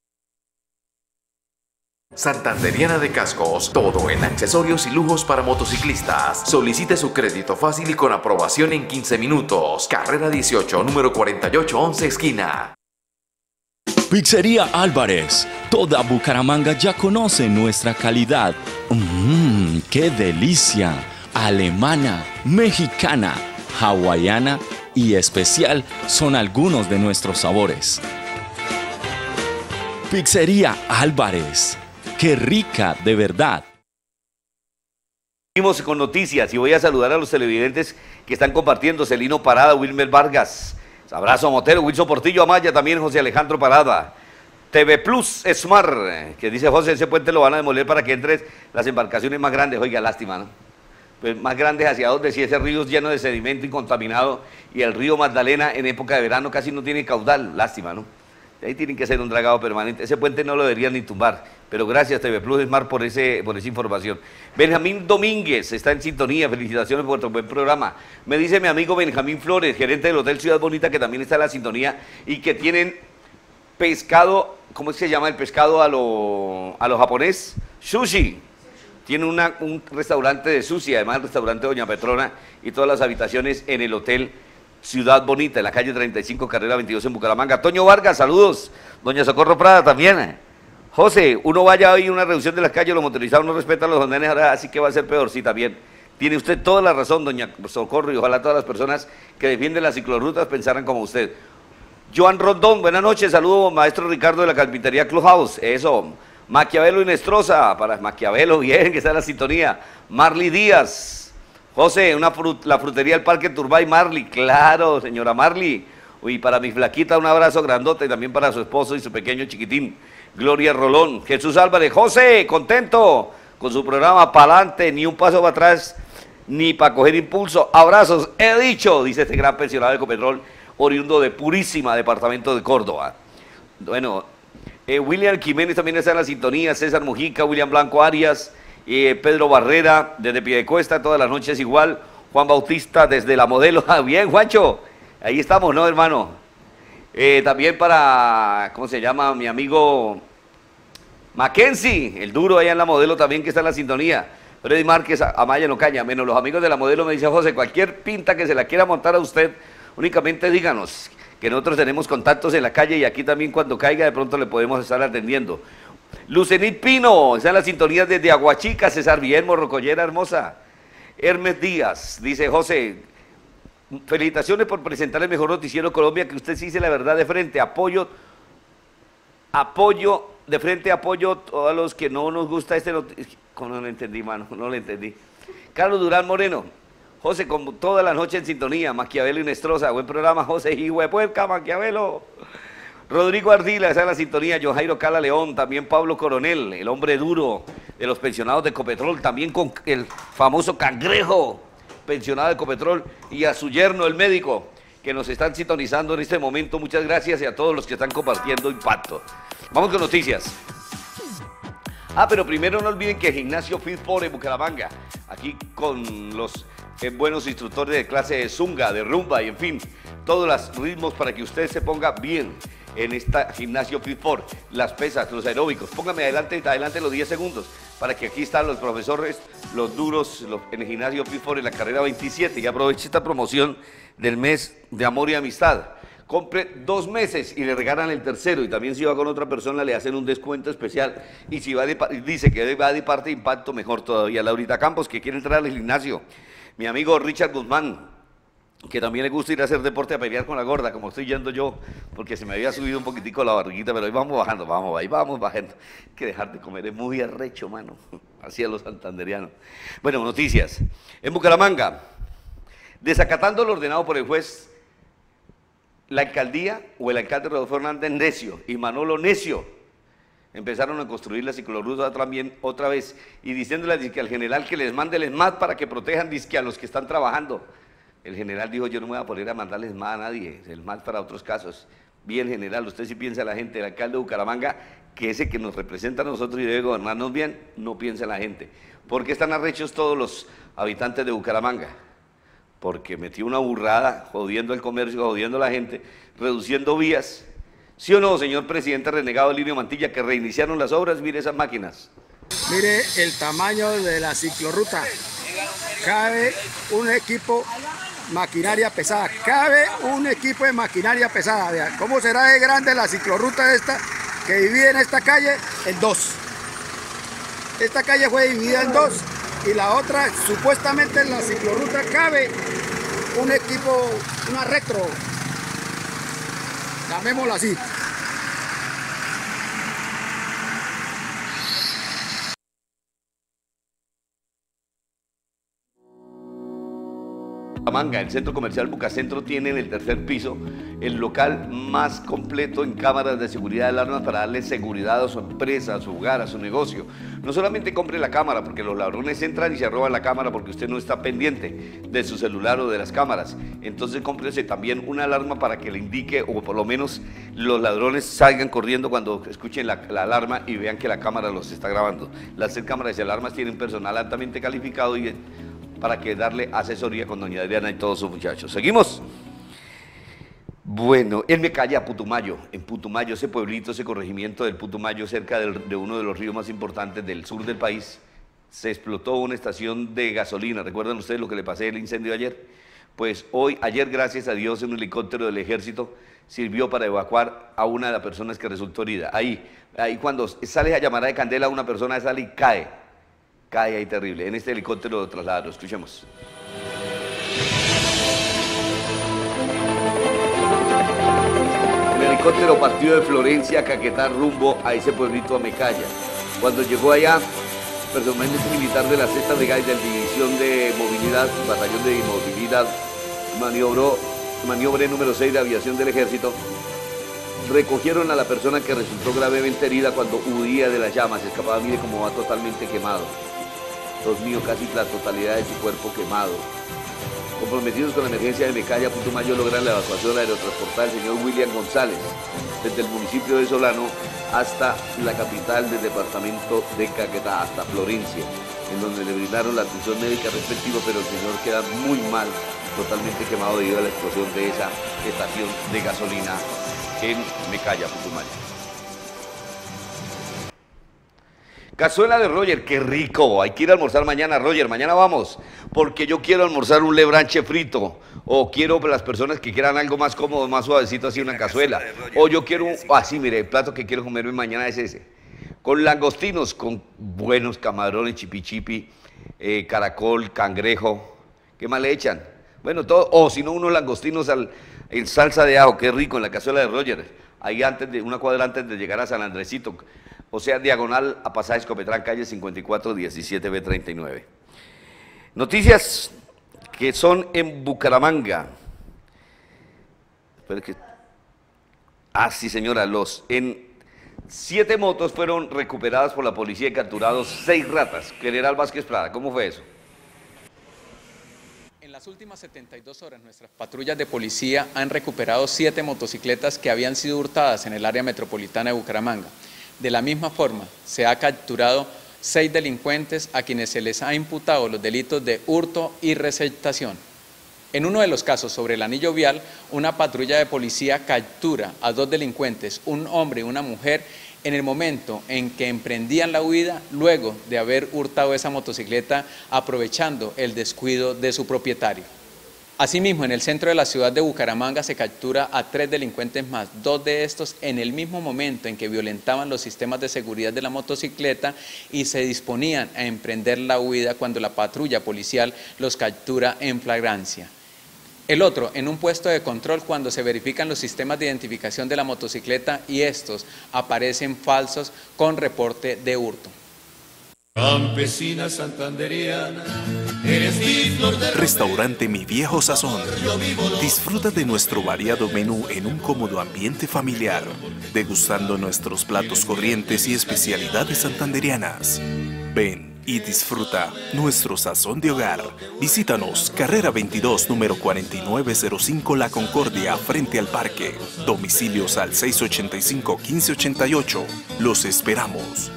Santanderiana de Cascos, todo en accesorios y lujos para motociclistas. Solicite su crédito fácil y con aprobación en quince minutos. Carrera dieciocho, número cuarenta y ocho once, esquina. Pizzería Álvarez. Toda Bucaramanga ya conoce nuestra calidad. Mmm, ¡qué delicia! Alemana, mexicana, hawaiana y especial son algunos de nuestros sabores. Pizzería Álvarez. ¡Qué rica, de verdad! Seguimos con noticias y voy a saludar a los televidentes que están compartiendo. Celino Parada, Wilmer Vargas. Abrazo Motero, Wilson Portillo Amaya, también José Alejandro Parada. T V Plus Smart, que dice José, ese puente lo van a demoler para que entren las embarcaciones más grandes. Oiga, lástima, ¿no? Pues más grandes hacia dónde, si ese río es lleno de sedimento y contaminado y el río Magdalena en época de verano casi no tiene caudal, lástima, ¿no? Ahí tienen que hacer un dragado permanente. Ese puente no lo deberían ni tumbar. Pero gracias T V Plus Smart por, ese, por esa información. Benjamín Domínguez está en sintonía. Felicitaciones por tu buen programa. Me dice mi amigo Benjamín Flores, gerente del Hotel Ciudad Bonita, que también está en la sintonía y que tienen pescado, ¿cómo es que se llama el pescado a lo, a lo japonés? Sushi. Tiene una, un restaurante de sushi, además el restaurante Doña Petrona y todas las habitaciones en el Hotel Ciudad Bonita, en la calle treinta y cinco, carrera veintidós en Bucaramanga. Toño Vargas, saludos. Doña Socorro Prada también. José, uno vaya hoy a una reducción de las calles, los motorizados no respetan los andenes, ahora así que va a ser peor, sí, también. Tiene usted toda la razón, doña Socorro, y ojalá todas las personas que defienden las ciclorrutas pensaran como usted. Joan Rondón, buenas noches, saludo maestro Ricardo de la Carpintería Clubhouse, eso. Maquiavelo y Nestroza, para Maquiavelo, bien, que está en la sintonía. Marley Díaz, José, una frut, la frutería del Parque Turbay, Marley, claro, señora Marley. Y para mi flaquita un abrazo grandote, y también para su esposo y su pequeño chiquitín, Gloria Rolón. Jesús Álvarez, José, contento con su programa, pa'lante, ni un paso para atrás, ni para coger impulso. Abrazos, he dicho, dice este gran pensionado de Ecopetrol, oriundo de Purísima, departamento de Córdoba. Bueno, eh, William Jiménez también está en la sintonía, César Mujica, William Blanco Arias, eh, Pedro Barrera, desde Piedecuesta, todas las noches igual, Juan Bautista desde La Modelo. Ah, bien, Juancho, ahí estamos, ¿no, hermano? Eh, también para, ¿cómo se llama? Mi amigo Mackenzie, el duro allá en La Modelo también, que está en la sintonía. Freddy Márquez, Amaya no caña, menos los amigos de La Modelo. Me dice José, cualquier pinta que se la quiera montar a usted, únicamente díganos, que nosotros tenemos contactos en la calle y aquí también cuando caiga de pronto le podemos estar atendiendo. Lucenit Pino, está en la sintonía desde Aguachica. César Guillermo Rocollera hermosa. Hermes Díaz, dice José, felicitaciones por presentar el mejor noticiero Colombia, que usted sí dice la verdad de frente, apoyo, apoyo, de frente apoyo a todos los que no nos gusta este noticiero. No lo entendí, mano, no lo entendí. Carlos Durán Moreno, José, como toda la noche en sintonía, Maquiavelo y Nestroza, buen programa, José, hijo de puerca, Maquiavelo. Rodrigo Ardila, está en la sintonía, Jojairo Cala León, también Pablo Coronel, el hombre duro de los pensionados de Ecopetrol, también con el famoso Cangrejo, pensionado de Ecopetrol, y a su yerno, el médico, que nos están sintonizando en este momento. Muchas gracias y a todos los que están compartiendo Impacto. Vamos con noticias. Ah, pero primero no olviden que Gimnasio Fitsport en Bucaramanga, aquí con los eh, buenos instructores de clase de zunga, de rumba y en fin, todos los ritmos para que usted se ponga bien en esta Gimnasio Fitsport, las pesas, los aeróbicos. Póngame adelante, adelante los diez segundos, para que aquí están los profesores, los duros, los, en el Gimnasio Fitsport en la carrera veintisiete, y aproveche esta promoción del mes de amor y amistad. Compre dos meses y le regalan el tercero, y también si va con otra persona le hacen un descuento especial, y si va de, dice que va de parte de Impacto, mejor todavía. Laurita Campos, que quiere entrar al gimnasio, mi amigo Richard Guzmán, que también le gusta ir a hacer deporte, a pelear con la gorda, como estoy yendo yo, porque se me había subido un poquitico la barriguita, pero ahí vamos bajando, vamos, ahí vamos bajando. Hay que dejar de comer, es muy arrecho, mano, así a los santanderianos. Bueno, noticias. En Bucaramanga, desacatando lo ordenado por el juez, la alcaldía o el alcalde Rodolfo Hernández necio y Manolo necio empezaron a construir la ciclorruta también otra vez, y diciéndole al general que les mande el ESMAD para que protejan dizque a los que están trabajando. El general dijo, yo no me voy a poner a mandarles más a nadie, el más para otros casos. Bien, general, usted sí piensa en la gente, el alcalde de Bucaramanga, que ese que nos representa a nosotros y debe gobernarnos bien, no piensa en la gente. ¿Por qué están arrechos todos los habitantes de Bucaramanga? Porque metió una burrada, jodiendo el comercio, jodiendo a la gente, reduciendo vías. ¿Sí o no, señor presidente renegado Linio Mantilla, que reiniciaron las obras? Mire esas máquinas. Mire el tamaño de la ciclorruta. Cabe un equipo maquinaria pesada, cabe un equipo de maquinaria pesada. Vean, ¿cómo será de grande la ciclorruta esta que divide en esta calle en dos? Esta calle fue dividida en dos y la otra, supuestamente en la ciclorruta cabe un equipo, una retro, llamémoslo así. Bucaramanga, el centro comercial Bucacentro tiene en el tercer piso el local más completo en cámaras de seguridad de alarmas para darle seguridad a su empresa, a su hogar, a su negocio. No solamente compre la cámara, porque los ladrones entran y se roban la cámara porque usted no está pendiente de su celular o de las cámaras. Entonces cómprese también una alarma para que le indique, o por lo menos los ladrones salgan corriendo cuando escuchen la, la alarma y vean que la cámara los está grabando. Las cámaras y alarmas tienen personal altamente calificado y para que darle asesoría con doña Adriana y todos sus muchachos. ¿Seguimos? Bueno, en Mecaya, Putumayo, en Putumayo, ese pueblito, ese corregimiento del Putumayo, cerca del, de uno de los ríos más importantes del sur del país, se explotó una estación de gasolina. ¿Recuerdan ustedes lo que le pasé el incendio ayer? Pues hoy, ayer, gracias a Dios, un helicóptero del ejército sirvió para evacuar a una de las personas que resultó herida. Ahí, ahí cuando sale a llamar de candela, una persona sale y cae, cae ahí terrible. En este helicóptero lo trasladaron, escuchemos. El helicóptero partió de Florencia a Caquetá rumbo a ese pueblito a Mecaya. Cuando llegó allá, personalmente militar de la sexta Brigada y de la División de Movilidad, Batallón de Movilidad, maniobró, maniobra número seis de Aviación del Ejército, recogieron a la persona que resultó gravemente herida cuando huía de las llamas, escapaba, mire cómo va totalmente quemado. Dios mío, casi la totalidad de su cuerpo quemado. Comprometidos con la emergencia de Mecaya, Putumayo logran la evacuación aerotransportada del señor William González desde el municipio de Solano hasta la capital del departamento de Caquetá, hasta Florencia, en donde le brindaron la atención médica respectiva, pero el señor queda muy mal, totalmente quemado debido a la explosión de esa estación de gasolina en Mecaya, Putumayo. Cazuela de Roger, qué rico, hay que ir a almorzar mañana, Roger, mañana vamos, porque yo quiero almorzar un lebranche frito, o quiero las personas que quieran algo más cómodo, más suavecito, así una cazuela, o yo quiero, así ah, mire, el plato que quiero comerme mañana es ese, con langostinos, con buenos camarones, chipichipi, eh, caracol, cangrejo, ¿qué más le echan? Bueno, todo, o si no, unos langostinos al, en salsa de ajo, qué rico, en la cazuela de Roger, ahí antes de, una cuadra antes de llegar a San Andresito, o sea, diagonal a Pasaje Escopetrán, calle cincuenta y cuatro diecisiete B treinta y nueve. Noticias que son en Bucaramanga. Espera que... Ah, sí, señora, los... En siete motos fueron recuperadas por la policía y capturados seis ratas. General Vázquez Prada, ¿cómo fue eso? En las últimas setenta y dos horas, nuestras patrullas de policía han recuperado siete motocicletas que habían sido hurtadas en el área metropolitana de Bucaramanga. De la misma forma, se ha capturado seis delincuentes a quienes se les ha imputado los delitos de hurto y receptación. En uno de los casos sobre el anillo vial, una patrulla de policía captura a dos delincuentes, un hombre y una mujer, en el momento en que emprendían la huida luego de haber hurtado esa motocicleta, aprovechando el descuido de su propietario. Asimismo, en el centro de la ciudad de Bucaramanga se captura a tres delincuentes más, dos de estos en el mismo momento en que violentaban los sistemas de seguridad de la motocicleta y se disponían a emprender la huida cuando la patrulla policial los captura en flagrancia. El otro, en un puesto de control cuando se verifican los sistemas de identificación de la motocicleta y estos aparecen falsos con reporte de hurto. Campesina santanderiana, eres mi flor de Restaurante Mi Viejo Sazón. Disfruta de nuestro variado menú en un cómodo ambiente familiar, degustando nuestros platos corrientes y especialidades santanderianas. Ven y disfruta nuestro sazón de hogar. Visítanos, carrera veintidós, número cuarenta y nueve cero cinco La Concordia, frente al parque. Domicilios al seis ochenta y cinco, quince ochenta y ocho. Los esperamos.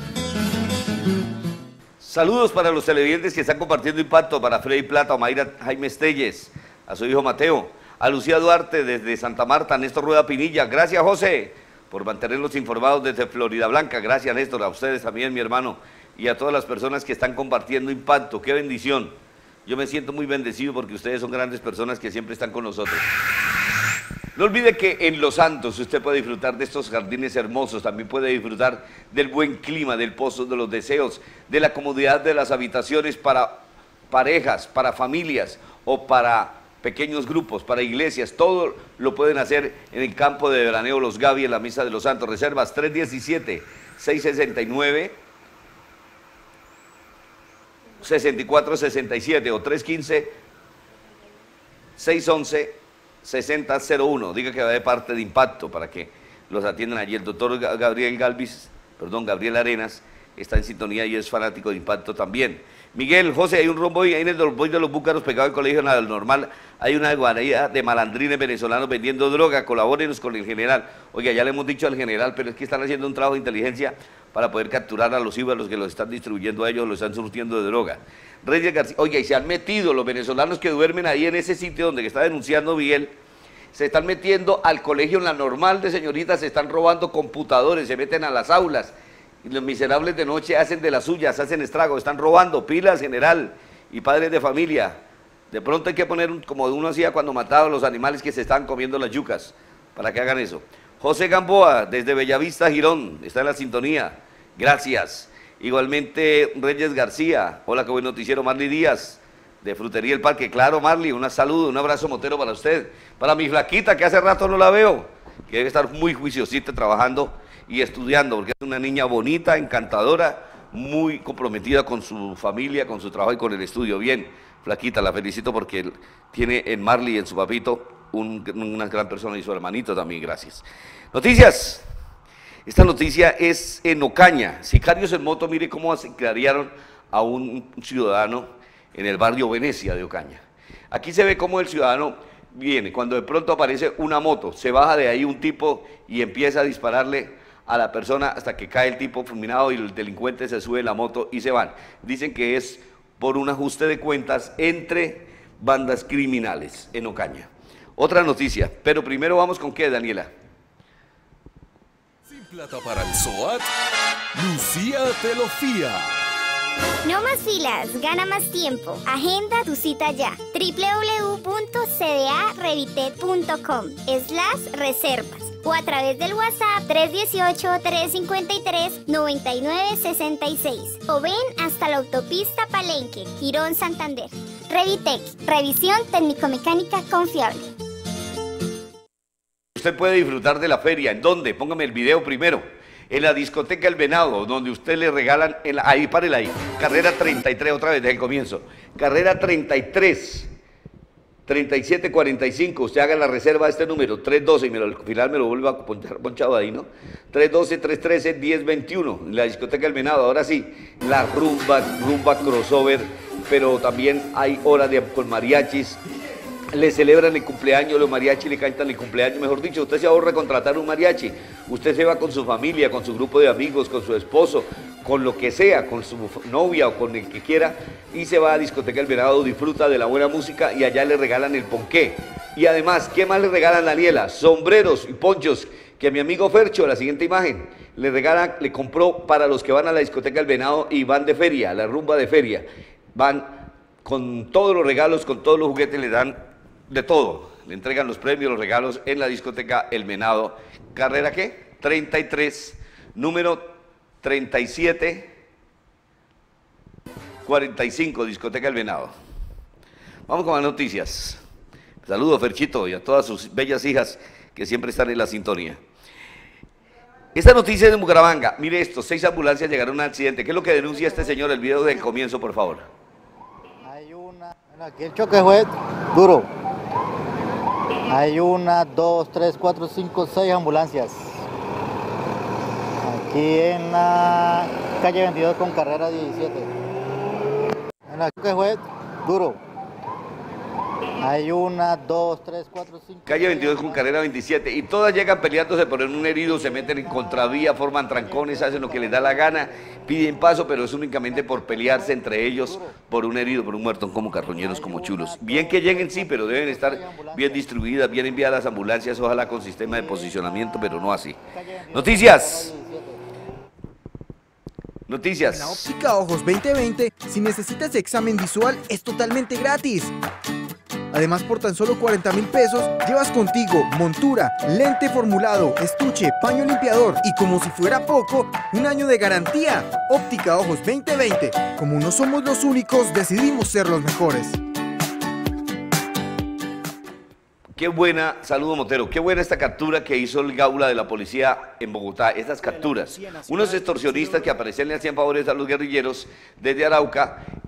Saludos para los televidentes que están compartiendo Impacto, para Freddy Plata, Mayra Jaime Estelles, a su hijo Mateo, a Lucía Duarte desde Santa Marta, Néstor Rueda Pinilla, gracias José por mantenerlos informados desde Florida Blanca, gracias Néstor, a ustedes también mi hermano, y a todas las personas que están compartiendo Impacto, qué bendición, yo me siento muy bendecido porque ustedes son grandes personas que siempre están con nosotros. No olvide que en Los Santos usted puede disfrutar de estos jardines hermosos, también puede disfrutar del buen clima, del Pozo de los Deseos, de la comodidad de las habitaciones para parejas, para familias o para pequeños grupos, para iglesias, todo lo pueden hacer en el campo de veraneo Los Gavi en la Misa de los Santos. Reservas tres diecisiete, seis sesenta y nueve, sesenta y cuatro sesenta y siete o tres quince, seis once, sesenta cero uno. Diga que va de parte de Impacto para que los atiendan allí. El doctor Gabriel Galvis, perdón, Gabriel Arenas, está en sintonía y es fanático de Impacto también. Miguel, José, hay un romboy ahí en el romboy de los Búcaros pegado al colegio normal. Hay una guarida de malandrines venezolanos vendiendo droga. Colabórenos con el general. Oiga, ya le hemos dicho al general, pero es que están haciendo un trabajo de inteligencia para poder capturar a los íbaros que los están distribuyendo a ellos, los están surtiendo de droga. Reyes García, oiga, y se han metido los venezolanos que duermen ahí en ese sitio donde está denunciando Miguel, se están metiendo al colegio en la normal de señoritas, se están robando computadores, se meten a las aulas. Y los miserables de noche hacen de las suyas, hacen estragos, están robando pilas, general, y padres de familia. De pronto hay que poner, un, como uno hacía cuando mataba a los animales que se estaban comiendo las yucas, para que hagan eso. José Gamboa, desde Bellavista, Girón, está en la sintonía, gracias. Igualmente Reyes García, hola, qué buen noticiero. Marley Díaz, de Frutería El Parque, claro Marley, un saludo, un abrazo motero para usted. Para mi flaquita, que hace rato no la veo, que debe estar muy juiciosita trabajando y estudiando, porque es una niña bonita, encantadora, muy comprometida con su familia, con su trabajo y con el estudio. Bien, flaquita, la felicito porque tiene en Marley y en su papito un, una gran persona y su hermanito también, gracias. Noticias, esta noticia es en Ocaña, sicarios en moto, mire cómo asediaron a un ciudadano en el barrio Venecia de Ocaña. Aquí se ve cómo el ciudadano viene, cuando de pronto aparece una moto, se baja de ahí un tipo y empieza a dispararle a la persona hasta que cae el tipo fulminado y el delincuente se sube a la moto y se van. Dicen que es por un ajuste de cuentas entre bandas criminales en Ocaña. Otra noticia, pero primero vamos con qué, Daniela. Sin plata para el SOAT, Lucía te lo fía. No más filas, gana más tiempo. Agenda tu cita ya. doble u doble u doble u punto c d a revitet punto com slash reservas o a través del WhatsApp tres uno ocho, tres cinco tres, nueve nueve seis seis o ven hasta la autopista Palenque, Girón, Santander. Revitec, revisión técnico-mecánica confiable. Usted puede disfrutar de la feria. ¿En dónde? Póngame el video primero. En la discoteca El Venado, donde usted le regalan, en la, ahí, párela ahí, carrera treinta y tres, otra vez desde el comienzo, carrera treinta y tres, treinta y siete cuarenta y cinco, usted haga la reserva de este número, tres doce, y me lo, al final me lo vuelvo a ponchar, ponchado ahí, ¿no? tres doce, tres trece, diez veintiuno, en la discoteca El Venado. Ahora sí, la rumba, rumba crossover, pero también hay hora de, con mariachis. Le celebran el cumpleaños, los mariachis le cantan el cumpleaños, mejor dicho, usted se ahorra contratar un mariachi, usted se va con su familia, con su grupo de amigos, con su esposo, con lo que sea, con su novia o con el que quiera, y se va a Discoteca El Venado, disfruta de la buena música y allá le regalan el ponqué. Y además, ¿qué más le regalan, Daniela? Sombreros y ponchos, que a mi amigo Fercho, la siguiente imagen, le regalan, le compró para los que van a la Discoteca El Venado y van de feria, la rumba de feria, van con todos los regalos, con todos los juguetes, le dan de todo, le entregan los premios, los regalos en la discoteca El Venado. ¿Carrera qué? treinta y tres, número treinta y siete cuarenta y cinco, discoteca El Venado. Vamos con las noticias. Saludos, Ferchito, y a todas sus bellas hijas que siempre están en la sintonía. Esta noticia es de Bucaramanga. Mire esto, seis ambulancias llegaron a un accidente. ¿Qué es lo que denuncia este señor? El video del comienzo, por favor. Hay una, aquí el choque fue duro. Hay una, dos, tres, cuatro, cinco, seis ambulancias. Aquí en la calle veintidós con carrera diecisiete. En la que fue duro. Hay una, dos, tres, cuatro, cinco. Calle veintidós con carrera veintisiete. Y todas llegan peleándose por un herido, se meten en contravía, forman trancones, hacen lo que les da la gana, piden paso, pero es únicamente por pelearse entre ellos por un herido, por un muerto, como carroñeros, como chulos. Bien que lleguen, sí, pero deben estar bien distribuidas, bien enviadas las ambulancias, ojalá con sistema de posicionamiento, pero no así. Noticias. Noticias. En la óptica Ojos veinte veinte, si necesitas examen visual, es totalmente gratis. Además, por tan solo cuarenta mil pesos, llevas contigo montura, lente formulado, estuche, paño limpiador y, como si fuera poco, un año de garantía. Óptica Ojos veinte veinte. Como no somos los únicos, decidimos ser los mejores. Qué buena, saludo Motero, qué buena esta captura que hizo el Gaula de la policía en Bogotá, estas capturas. Unos extorsionistas que aparecen le hacían favores a los guerrilleros desde Arauca,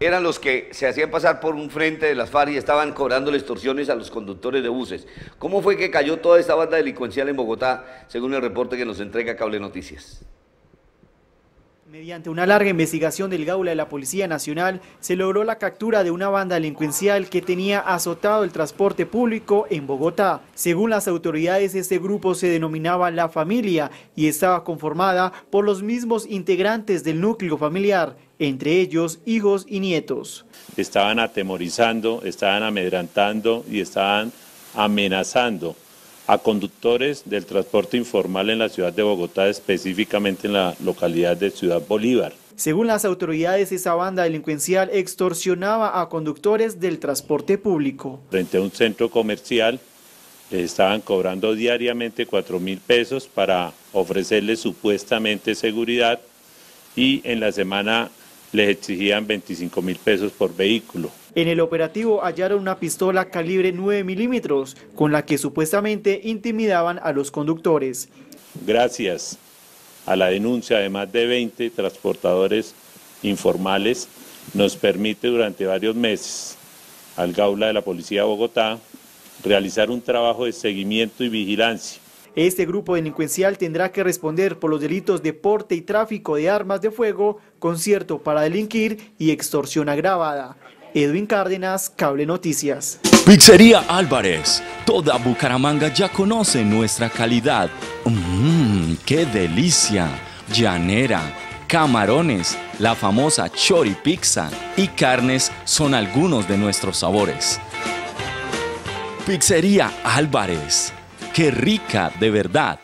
eran los que se hacían pasar por un frente de las FARC y estaban cobrando extorsiones a los conductores de buses. ¿Cómo fue que cayó toda esta banda delincuencial en Bogotá, según el reporte que nos entrega Cable Noticias? Mediante una larga investigación del Gaula de la Policía Nacional, se logró la captura de una banda delincuencial que tenía azotado el transporte público en Bogotá. Según las autoridades, este grupo se denominaba La Familia y estaba conformada por los mismos integrantes del núcleo familiar, entre ellos hijos y nietos. Estaban atemorizando, estaban amedrantando y estaban amenazando a conductores del transporte informal en la ciudad de Bogotá, específicamente en la localidad de Ciudad Bolívar. Según las autoridades, esa banda delincuencial extorsionaba a conductores del transporte público. Frente a un centro comercial, les estaban cobrando diariamente cuatro mil pesos para ofrecerles supuestamente seguridad y en la semana les exigían veinticinco mil pesos por vehículo. En el operativo hallaron una pistola calibre nueve milímetros, con la que supuestamente intimidaban a los conductores. Gracias a la denuncia de más de veinte transportadores informales, nos permite durante varios meses al Gaula de la Policía de Bogotá realizar un trabajo de seguimiento y vigilancia. Este grupo delincuencial tendrá que responder por los delitos de porte y tráfico de armas de fuego, concierto para delinquir y extorsión agravada. Edwin Cárdenas, Cable Noticias. Pizzería Álvarez. Toda Bucaramanga ya conoce nuestra calidad. Mmm, ¡qué delicia! Llanera, camarones, la famosa chori pizza y carnes son algunos de nuestros sabores. Pizzería Álvarez. ¡Qué rica, de verdad!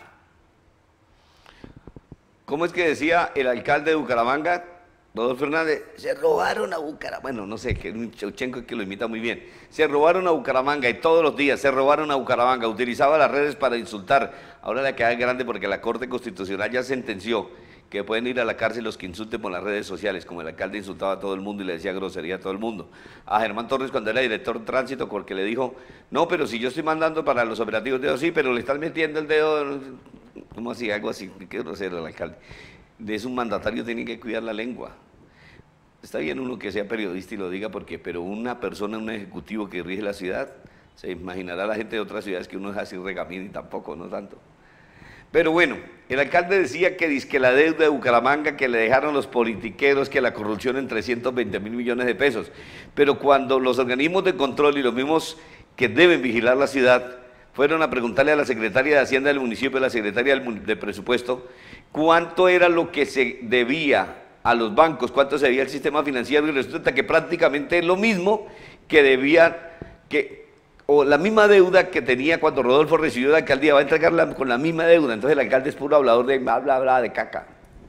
¿Cómo es que decía el alcalde de Bucaramanga, Rodolfo Hernández? Se robaron a Bucaramanga. Bueno, no sé, que un Chauchenko que lo imita muy bien. Se robaron a Bucaramanga y todos los días se robaron a Bucaramanga. Utilizaba las redes para insultar. Ahora la queda grande porque la Corte Constitucional ya sentenció que pueden ir a la cárcel los que insulten por las redes sociales, como el alcalde insultaba a todo el mundo y le decía grosería a todo el mundo. A Germán Torres, cuando era director de tránsito, porque le dijo, no, pero si yo estoy mandando para los operativos, digo, sí, pero le están metiendo el dedo, ¿cómo así? Algo así, qué grosero el alcalde. Es un mandatario, tiene que cuidar la lengua. Está bien uno que sea periodista y lo diga, porque, pero una persona, un ejecutivo que rige la ciudad, se imaginará la gente de otras ciudades que uno es así regamín y tampoco, no tanto. Pero bueno, el alcalde decía que dizque la deuda de Bucaramanga que le dejaron los politiqueros, que la corrupción en trescientos veinte mil millones de pesos. Pero cuando los organismos de control y los mismos que deben vigilar la ciudad fueron a preguntarle a la secretaria de Hacienda del municipio, a la secretaria del, de Presupuesto, cuánto era lo que se debía a los bancos, cuánto se debía al sistema financiero, y resulta que prácticamente es lo mismo que debía, que o la misma deuda que tenía cuando Rodolfo recibió la alcaldía, va a entregarla con la misma deuda. Entonces el alcalde es puro hablador de bla, bla, bla, de caca.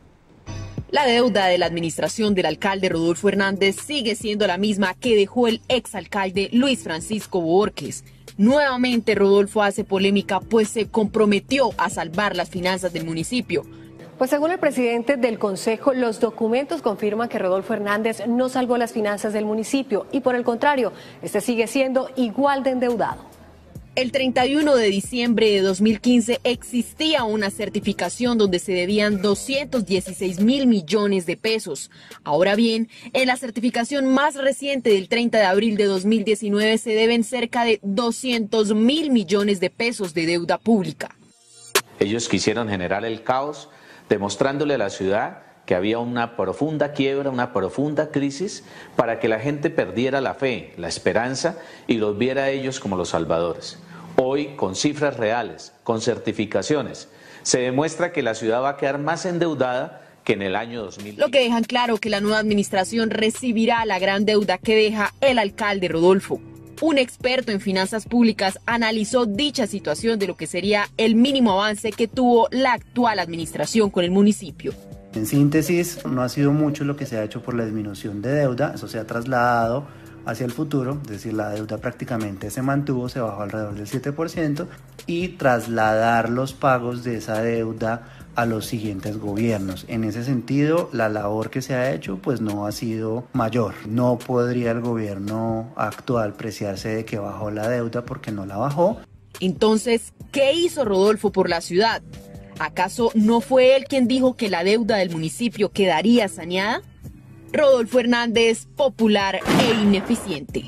La deuda de la administración del alcalde Rodolfo Hernández sigue siendo la misma que dejó el exalcalde Luis Francisco Borges. Nuevamente Rodolfo hace polémica, pues se comprometió a salvar las finanzas del municipio. Pues según el presidente del Consejo, los documentos confirman que Rodolfo Hernández no salvó las finanzas del municipio y por el contrario, este sigue siendo igual de endeudado. El treinta y uno de diciembre de dos mil quince existía una certificación donde se debían doscientos dieciséis mil millones de pesos. Ahora bien, en la certificación más reciente del treinta de abril de dos mil diecinueve se deben cerca de doscientos mil millones de pesos de deuda pública. Ellos quisieron generar el caos, demostrándole a la ciudad que había una profunda quiebra, una profunda crisis, para que la gente perdiera la fe, la esperanza y los viera a ellos como los salvadores. Hoy, con cifras reales, con certificaciones, se demuestra que la ciudad va a quedar más endeudada que en el año dos mil. Lo que dejan claro que la nueva administración recibirá la gran deuda que deja el alcalde Rodolfo. Un experto en finanzas públicas analizó dicha situación de lo que sería el mínimo avance que tuvo la actual administración con el municipio. En síntesis, no ha sido mucho lo que se ha hecho por la disminución de deuda, eso se ha trasladado hacia el futuro, es decir, la deuda prácticamente se mantuvo, se bajó alrededor del siete por ciento, y trasladar los pagos de esa deuda a los siguientes gobiernos. En ese sentido, la labor que se ha hecho pues no ha sido mayor. No podría el gobierno actual preciarse de que bajó la deuda porque no la bajó. Entonces, ¿qué hizo Rodolfo por la ciudad? ¿Acaso no fue él quien dijo que la deuda del municipio quedaría saneada? Rodolfo Hernández, popular e ineficiente.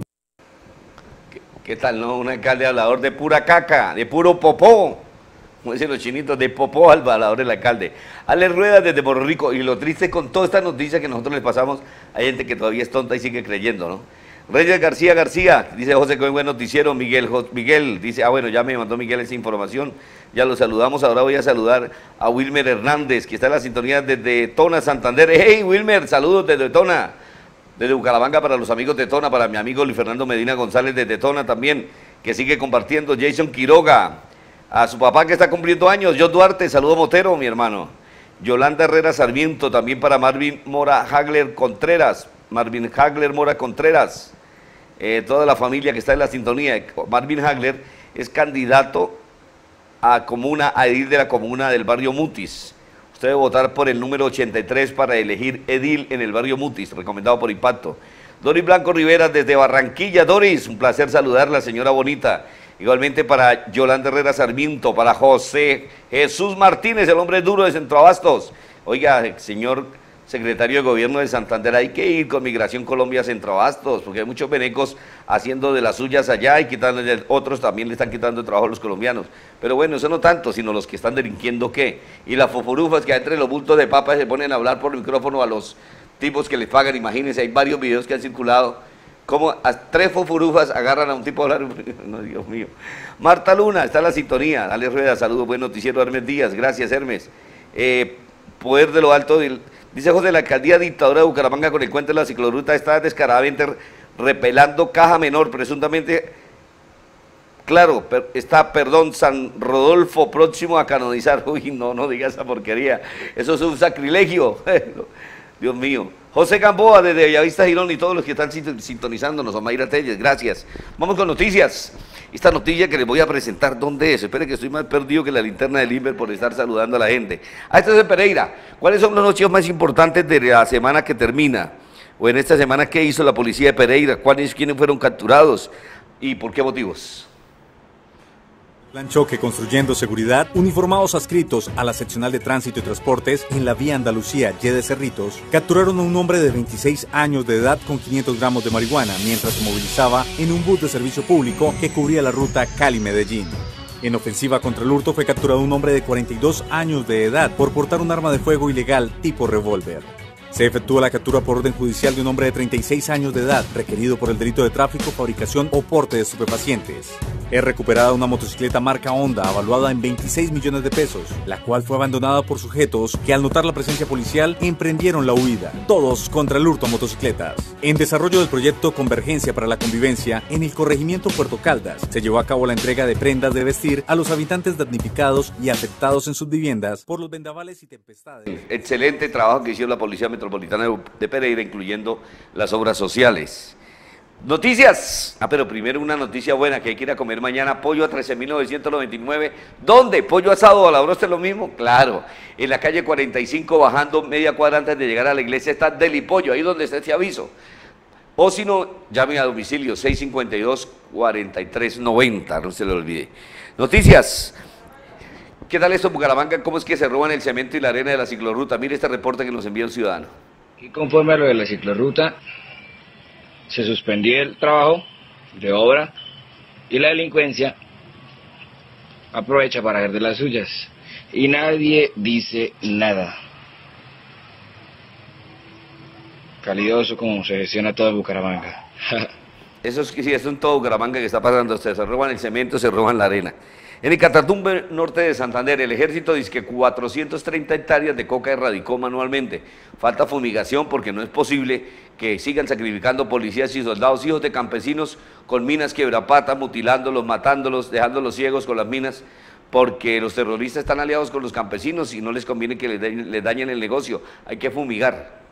¿Qué, qué tal, no? Un alcalde hablador de pura caca, de puro popó. Como dicen los chinitos, de popó al hablador el alcalde. Ale Rueda desde Puerto Rico. Y lo triste con toda esta noticia que nosotros les pasamos, hay gente que todavía es tonta y sigue creyendo, ¿no? Reyes García García, dice José, que buen noticiero. Miguel, Miguel dice, ah bueno, ya me mandó Miguel esa información, ya lo saludamos. Ahora voy a saludar a Wilmer Hernández, que está en la sintonía desde Tona, Santander. Hey Wilmer, saludos desde Tona, desde Bucaramanga para los amigos de Tona, para mi amigo Luis Fernando Medina González desde Tona también, que sigue compartiendo. Jason Quiroga, a su papá que está cumpliendo años, John Duarte, saludo Motero, mi hermano. Yolanda Herrera Sarmiento, también para Marvin Mora Hagler Contreras, Marvin Hagler Mora Contreras. Eh, toda la familia que está en la sintonía. Marvin Hagler es candidato a comuna, a edil de la comuna del barrio Mutis. Usted debe votar por el número ochenta y tres para elegir edil en el barrio Mutis, recomendado por Impacto. Doris Blanco Rivera desde Barranquilla. Doris, un placer saludarla, señora bonita. Igualmente para Yolanda Herrera Sarmiento, para José Jesús Martínez, el hombre duro de Centro Abastos. Oiga, señor secretario de Gobierno de Santander, hay que ir con Migración Colombia a Centro Abastos, porque hay muchos venecos haciendo de las suyas allá y quitando, otros también le están quitando el trabajo a los colombianos. Pero bueno, eso no tanto, sino los que están delinquiendo qué. Y las fofurufas que entre los bultos de papas se ponen a hablar por el micrófono a los tipos que les pagan. Imagínense, hay varios videos que han circulado, como a tres fofurufas agarran a un tipo a hablar. No, Dios mío. Marta Luna, está en la sintonía. Dale Rueda, saludos, buen noticiero Hermes Díaz, gracias Hermes. Eh, poder de lo alto del... Dice José, la alcaldía dictadura de Bucaramanga con el cuento de la ciclorruta está descaradamente repelando caja menor, presuntamente, claro, per, está, perdón, San Rodolfo próximo a canonizar. Uy, no, no diga esa porquería, eso es un sacrilegio, Dios mío. José Gamboa desde Bellavista Girón y todos los que están sintonizándonos, a Mayra Telles, gracias. Vamos con noticias. Esta noticia que les voy a presentar, ¿dónde es? Espere que estoy más perdido que la linterna del Inver por estar saludando a la gente. Ah, esto es de Pereira. ¿Cuáles son las noticias más importantes de la semana que termina? O en esta semana, ¿qué hizo la policía de Pereira? ¿Cuáles, quiénes fueron capturados? ¿Y por qué motivos? Plan choque construyendo seguridad, uniformados adscritos a la seccional de tránsito y transportes en la vía Andalucía Y de Cerritos, capturaron a un hombre de veintiséis años de edad con quinientos gramos de marihuana mientras se movilizaba en un bus de servicio público que cubría la ruta Cali-Medellín. En ofensiva contra el hurto fue capturado un hombre de cuarenta y dos años de edad por portar un arma de fuego ilegal tipo revólver. Se efectúa la captura por orden judicial de un hombre de treinta y seis años de edad, requerido por el delito de tráfico, fabricación o porte de estupefacientes. Es recuperada una motocicleta marca Honda, avaluada en veintiséis millones de pesos, la cual fue abandonada por sujetos que al notar la presencia policial emprendieron la huida, todos contra el hurto a motocicletas. En desarrollo del proyecto Convergencia para la Convivencia, en el corregimiento Puerto Caldas, se llevó a cabo la entrega de prendas de vestir a los habitantes damnificados y afectados en sus viviendas por los vendavales y tempestades. Excelente trabajo que hizo la Policía Metropolitana de Pereira, incluyendo las obras sociales. Noticias. Ah, pero primero una noticia buena, que hay que ir a comer mañana pollo a trece mil novecientos noventa y nueve. ¿Dónde? ¿Pollo asado a la broste lo mismo? Claro, en la calle cuarenta y cinco, bajando media cuadra antes de llegar a la iglesia, está Deli Pollo, ahí donde está este aviso. O si no, llame a domicilio seis cinco dos, cuatro tres nueve cero, no se lo olvide. Noticias. ¿Qué tal esto en Bucaramanga? ¿Cómo es que se roban el cemento y la arena de la ciclorruta? Mire este reporte que nos envía un ciudadano. Y conforme a lo de la ciclorruta, se suspendió el trabajo de obra y la delincuencia aprovecha para hacer de las suyas. Y nadie dice nada. Calidoso como se gestiona todo en Bucaramanga. Eso es que sí, es un todo Bucaramanga que está pasando. Se roban el cemento, se roban la arena. En el Catatumbo norte de Santander, el ejército dice que cuatrocientas treinta hectáreas de coca erradicó manualmente. Falta fumigación porque no es posible que sigan sacrificando policías y soldados, hijos de campesinos con minas quebrapatas, mutilándolos, matándolos, dejándolos ciegos con las minas, porque los terroristas están aliados con los campesinos y no les conviene que les dañen, les dañen el negocio. Hay que fumigar.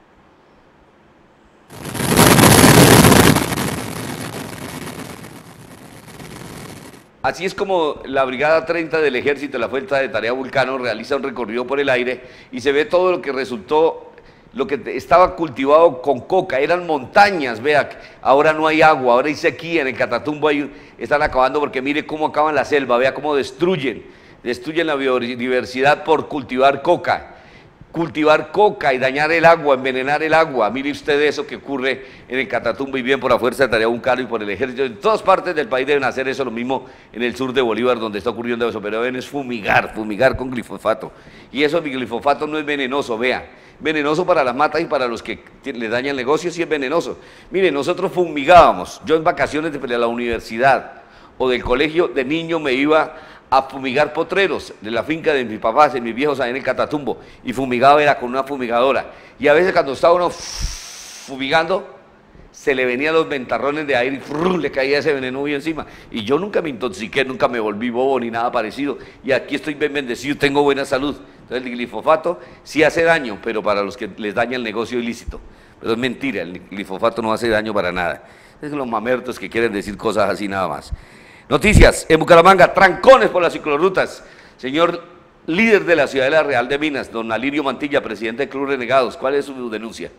Así es como la Brigada treinta del Ejército de la Fuerza de Tarea Vulcano realiza un recorrido por el aire y se ve todo lo que resultó, lo que estaba cultivado con coca, eran montañas, vea, ahora no hay agua, ahora hay sequía, en el Catatumbo hay, están acabando porque mire cómo acaban la selva, vea cómo destruyen, destruyen la biodiversidad por cultivar coca. cultivar coca y dañar el agua, envenenar el agua. Mire usted eso que ocurre en el Catatumbo y bien por la Fuerza de Tarea Uncalo y por el Ejército. En todas partes del país deben hacer eso, lo mismo en el sur de Bolívar donde está ocurriendo eso, pero deben es fumigar, fumigar con glifosato. Y eso, mi glifosato no es venenoso, vea, venenoso para las matas y para los que le dañan el negocio sí es venenoso. Mire, nosotros fumigábamos, yo en vacaciones de la universidad o del colegio de niño me iba a fumigar potreros de la finca de mis papás, de mis viejos ahí en el Catatumbo, y fumigaba era con una fumigadora, y a veces cuando estaba uno fumigando, se le venían los ventarrones de aire y ¡frum! Le caía ese veneno muy encima, y yo nunca me intoxiqué, nunca me volví bobo ni nada parecido, y aquí estoy bien bendecido, tengo buena salud. Entonces el glifosato sí hace daño, pero para los que les daña el negocio ilícito, pero es mentira, el glifosato no hace daño para nada, es los mamertos que quieren decir cosas así nada más. Noticias, en Bucaramanga, trancones por las ciclorrutas. Señor líder de la Ciudadela Real de Minas, don Alirio Mantilla, presidente del Club Renegados, ¿cuál es su denuncia?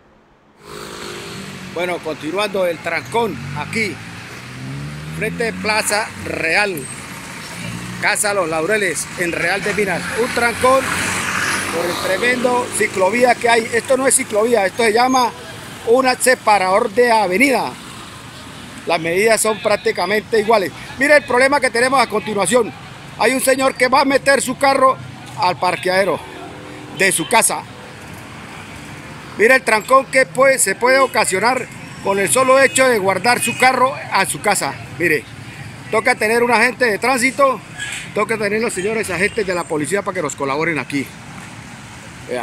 Bueno, continuando el trancón aquí, frente a Plaza Real, Casa Los Laureles, en Real de Minas. Un trancón por el tremendo ciclovía que hay. Esto no es ciclovía, esto se llama un separador de avenida. Las medidas son prácticamente iguales. Mire el problema que tenemos a continuación. Hay un señor que va a meter su carro al parqueadero de su casa. Mire el trancón que puede, se puede ocasionar con el solo hecho de guardar su carro a su casa. Mire, toca tener un agente de tránsito, toca tener los señores agentes de la policía para que nos colaboren aquí. Vea.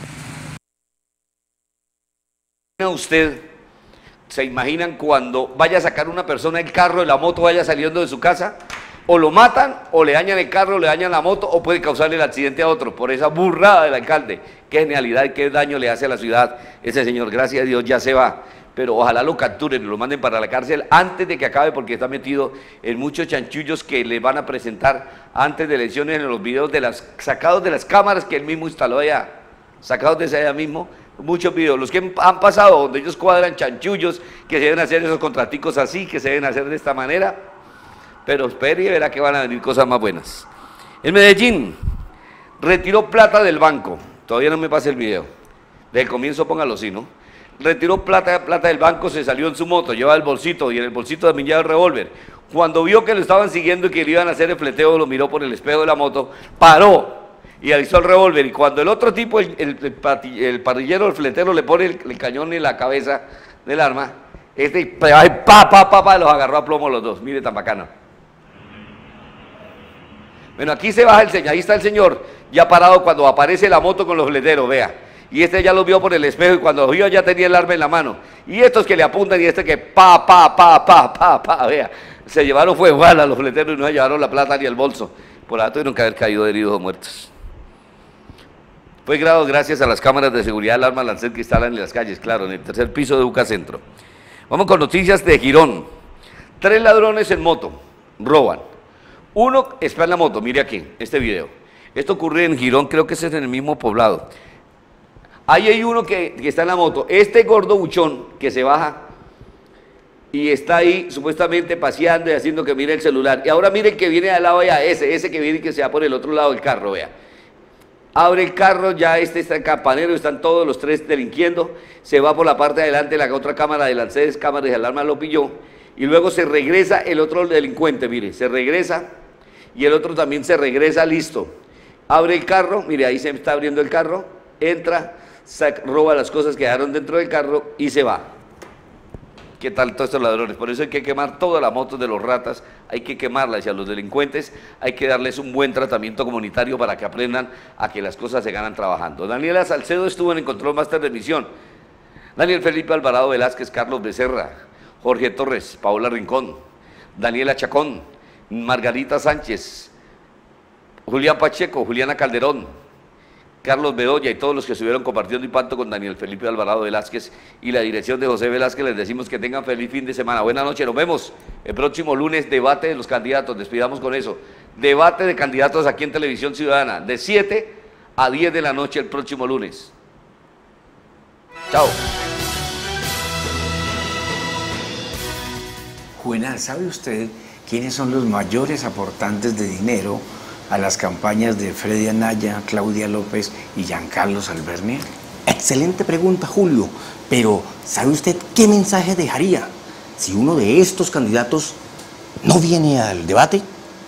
Usted ¿se imaginan cuando vaya a sacar una persona el carro de la moto, vaya saliendo de su casa? O lo matan, o le dañan el carro, o le dañan la moto, o puede causarle el accidente a otro, por esa burrada del alcalde. Qué genialidad y qué daño le hace a la ciudad ese señor, gracias a Dios ya se va. Pero ojalá lo capturen y lo manden para la cárcel antes de que acabe, porque está metido en muchos chanchullos que le van a presentar antes de elecciones en los videos de las, sacados de las cámaras que él mismo instaló allá, sacados desde allá mismo. Muchos videos, los que han pasado, donde ellos cuadran chanchullos, que se deben hacer esos contraticos así, que se deben hacer de esta manera, pero espere y verá que van a venir cosas más buenas. En Medellín, retiró plata del banco, todavía no me pasa el video, desde el comienzo póngalo así, ¿no? Retiró plata, plata del banco, se salió en su moto, llevaba el bolsito, y en el bolsito también llevaba el revólver. Cuando vio que lo estaban siguiendo y que le iban a hacer el fleteo, lo miró por el espejo de la moto, paró y alzó el revólver, y cuando el otro tipo, el, el, el, el parrillero, el fletero, le pone el, el cañón en la cabeza del arma, este pa, pa, pa, pa, los agarró a plomo los dos. Mire tan bacano. Bueno, aquí se baja el señor, ahí está el señor ya parado cuando aparece la moto con los fleteros, vea, y este ya lo vio por el espejo, y cuando lo vio ya tenía el arma en la mano, y estos que le apuntan, y este que pa, pa, pa, pa, pa, pa, vea, se llevaron fue bala los fleteros y no se llevaron la plata ni el bolso, por la tuvieron que haber caído heridos o muertos. Fue grabado gracias a las cámaras de seguridad del arma Lancet que instalan en las calles, claro, en el tercer piso de Bucacentro. Vamos con noticias de Girón. Tres ladrones en moto roban. Uno está en la moto, mire aquí, este video. Esto ocurre en Girón, creo que ese es en el mismo poblado. Ahí hay uno que, que está en la moto. Este gordo buchón que se baja y está ahí supuestamente paseando y haciendo que mire el celular. Y ahora miren que viene al lado allá, ese, ese que viene y que se va por el otro lado del carro, vea. Abre el carro, ya este está el campanero, están todos los tres delinquiendo, se va por la parte de adelante, la otra cámara de Lancet, cámara de alarma lo pilló, y luego se regresa el otro delincuente, mire, se regresa, y el otro también se regresa, listo. Abre el carro, mire, ahí se está abriendo el carro, entra, saca, roba las cosas que quedaron dentro del carro y se va. ¿Qué tal todos estos ladrones? Por eso hay que quemar todas las motos de los ratas, hay que quemarlas, y a los delincuentes hay que darles un buen tratamiento comunitario para que aprendan a que las cosas se ganan trabajando. Daniela Salcedo estuvo en el Control Master de Misión, Daniel Felipe Alvarado Velázquez, Carlos Becerra, Jorge Torres, Paola Rincón, Daniela Chacón, Margarita Sánchez, Julián Pacheco, Juliana Calderón, Carlos Bedoya y todos los que estuvieron compartiendo impacto con Daniel Felipe Alvarado Velázquez y la dirección de José Velázquez, les decimos que tengan feliz fin de semana. Buenas noches, nos vemos el próximo lunes, debate de los candidatos, despidamos con eso, debate de candidatos aquí en Televisión Ciudadana, de siete a diez de la noche el próximo lunes. Chao. Juvenal, ¿sabe usted quiénes son los mayores aportantes de dinero a las campañas de Freddy Anaya, Claudia López y Giancarlo Albernia? Excelente pregunta, Julio, pero ¿sabe usted qué mensaje dejaría si uno de estos candidatos no viene al debate?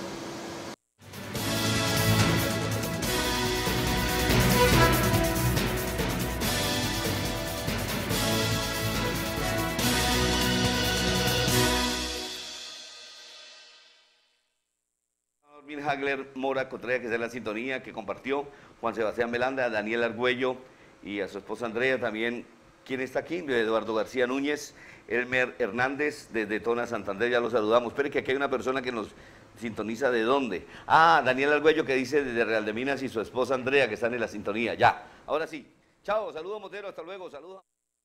Hagler Mora Contreras, que es la sintonía que compartió Juan Sebastián Melanda, a Daniel Argüello y a su esposa Andrea. También, ¿quién está aquí? Eduardo García Núñez, Elmer Hernández desde Tona Santander, ya lo saludamos. Espere que aquí hay una persona que nos sintoniza. ¿De dónde? Ah, Daniel Argüello, que dice desde Real de Minas, y su esposa Andrea, que están en la sintonía. Ya, ahora sí. Chao, saludos Montero, hasta luego, saludos.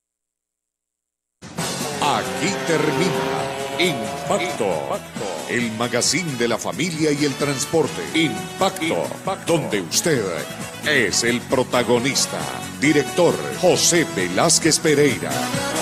Aquí termina Impacto, el magazine de la familia y el transporte. Impacto, donde usted es el protagonista. Director José Velázquez Pereira.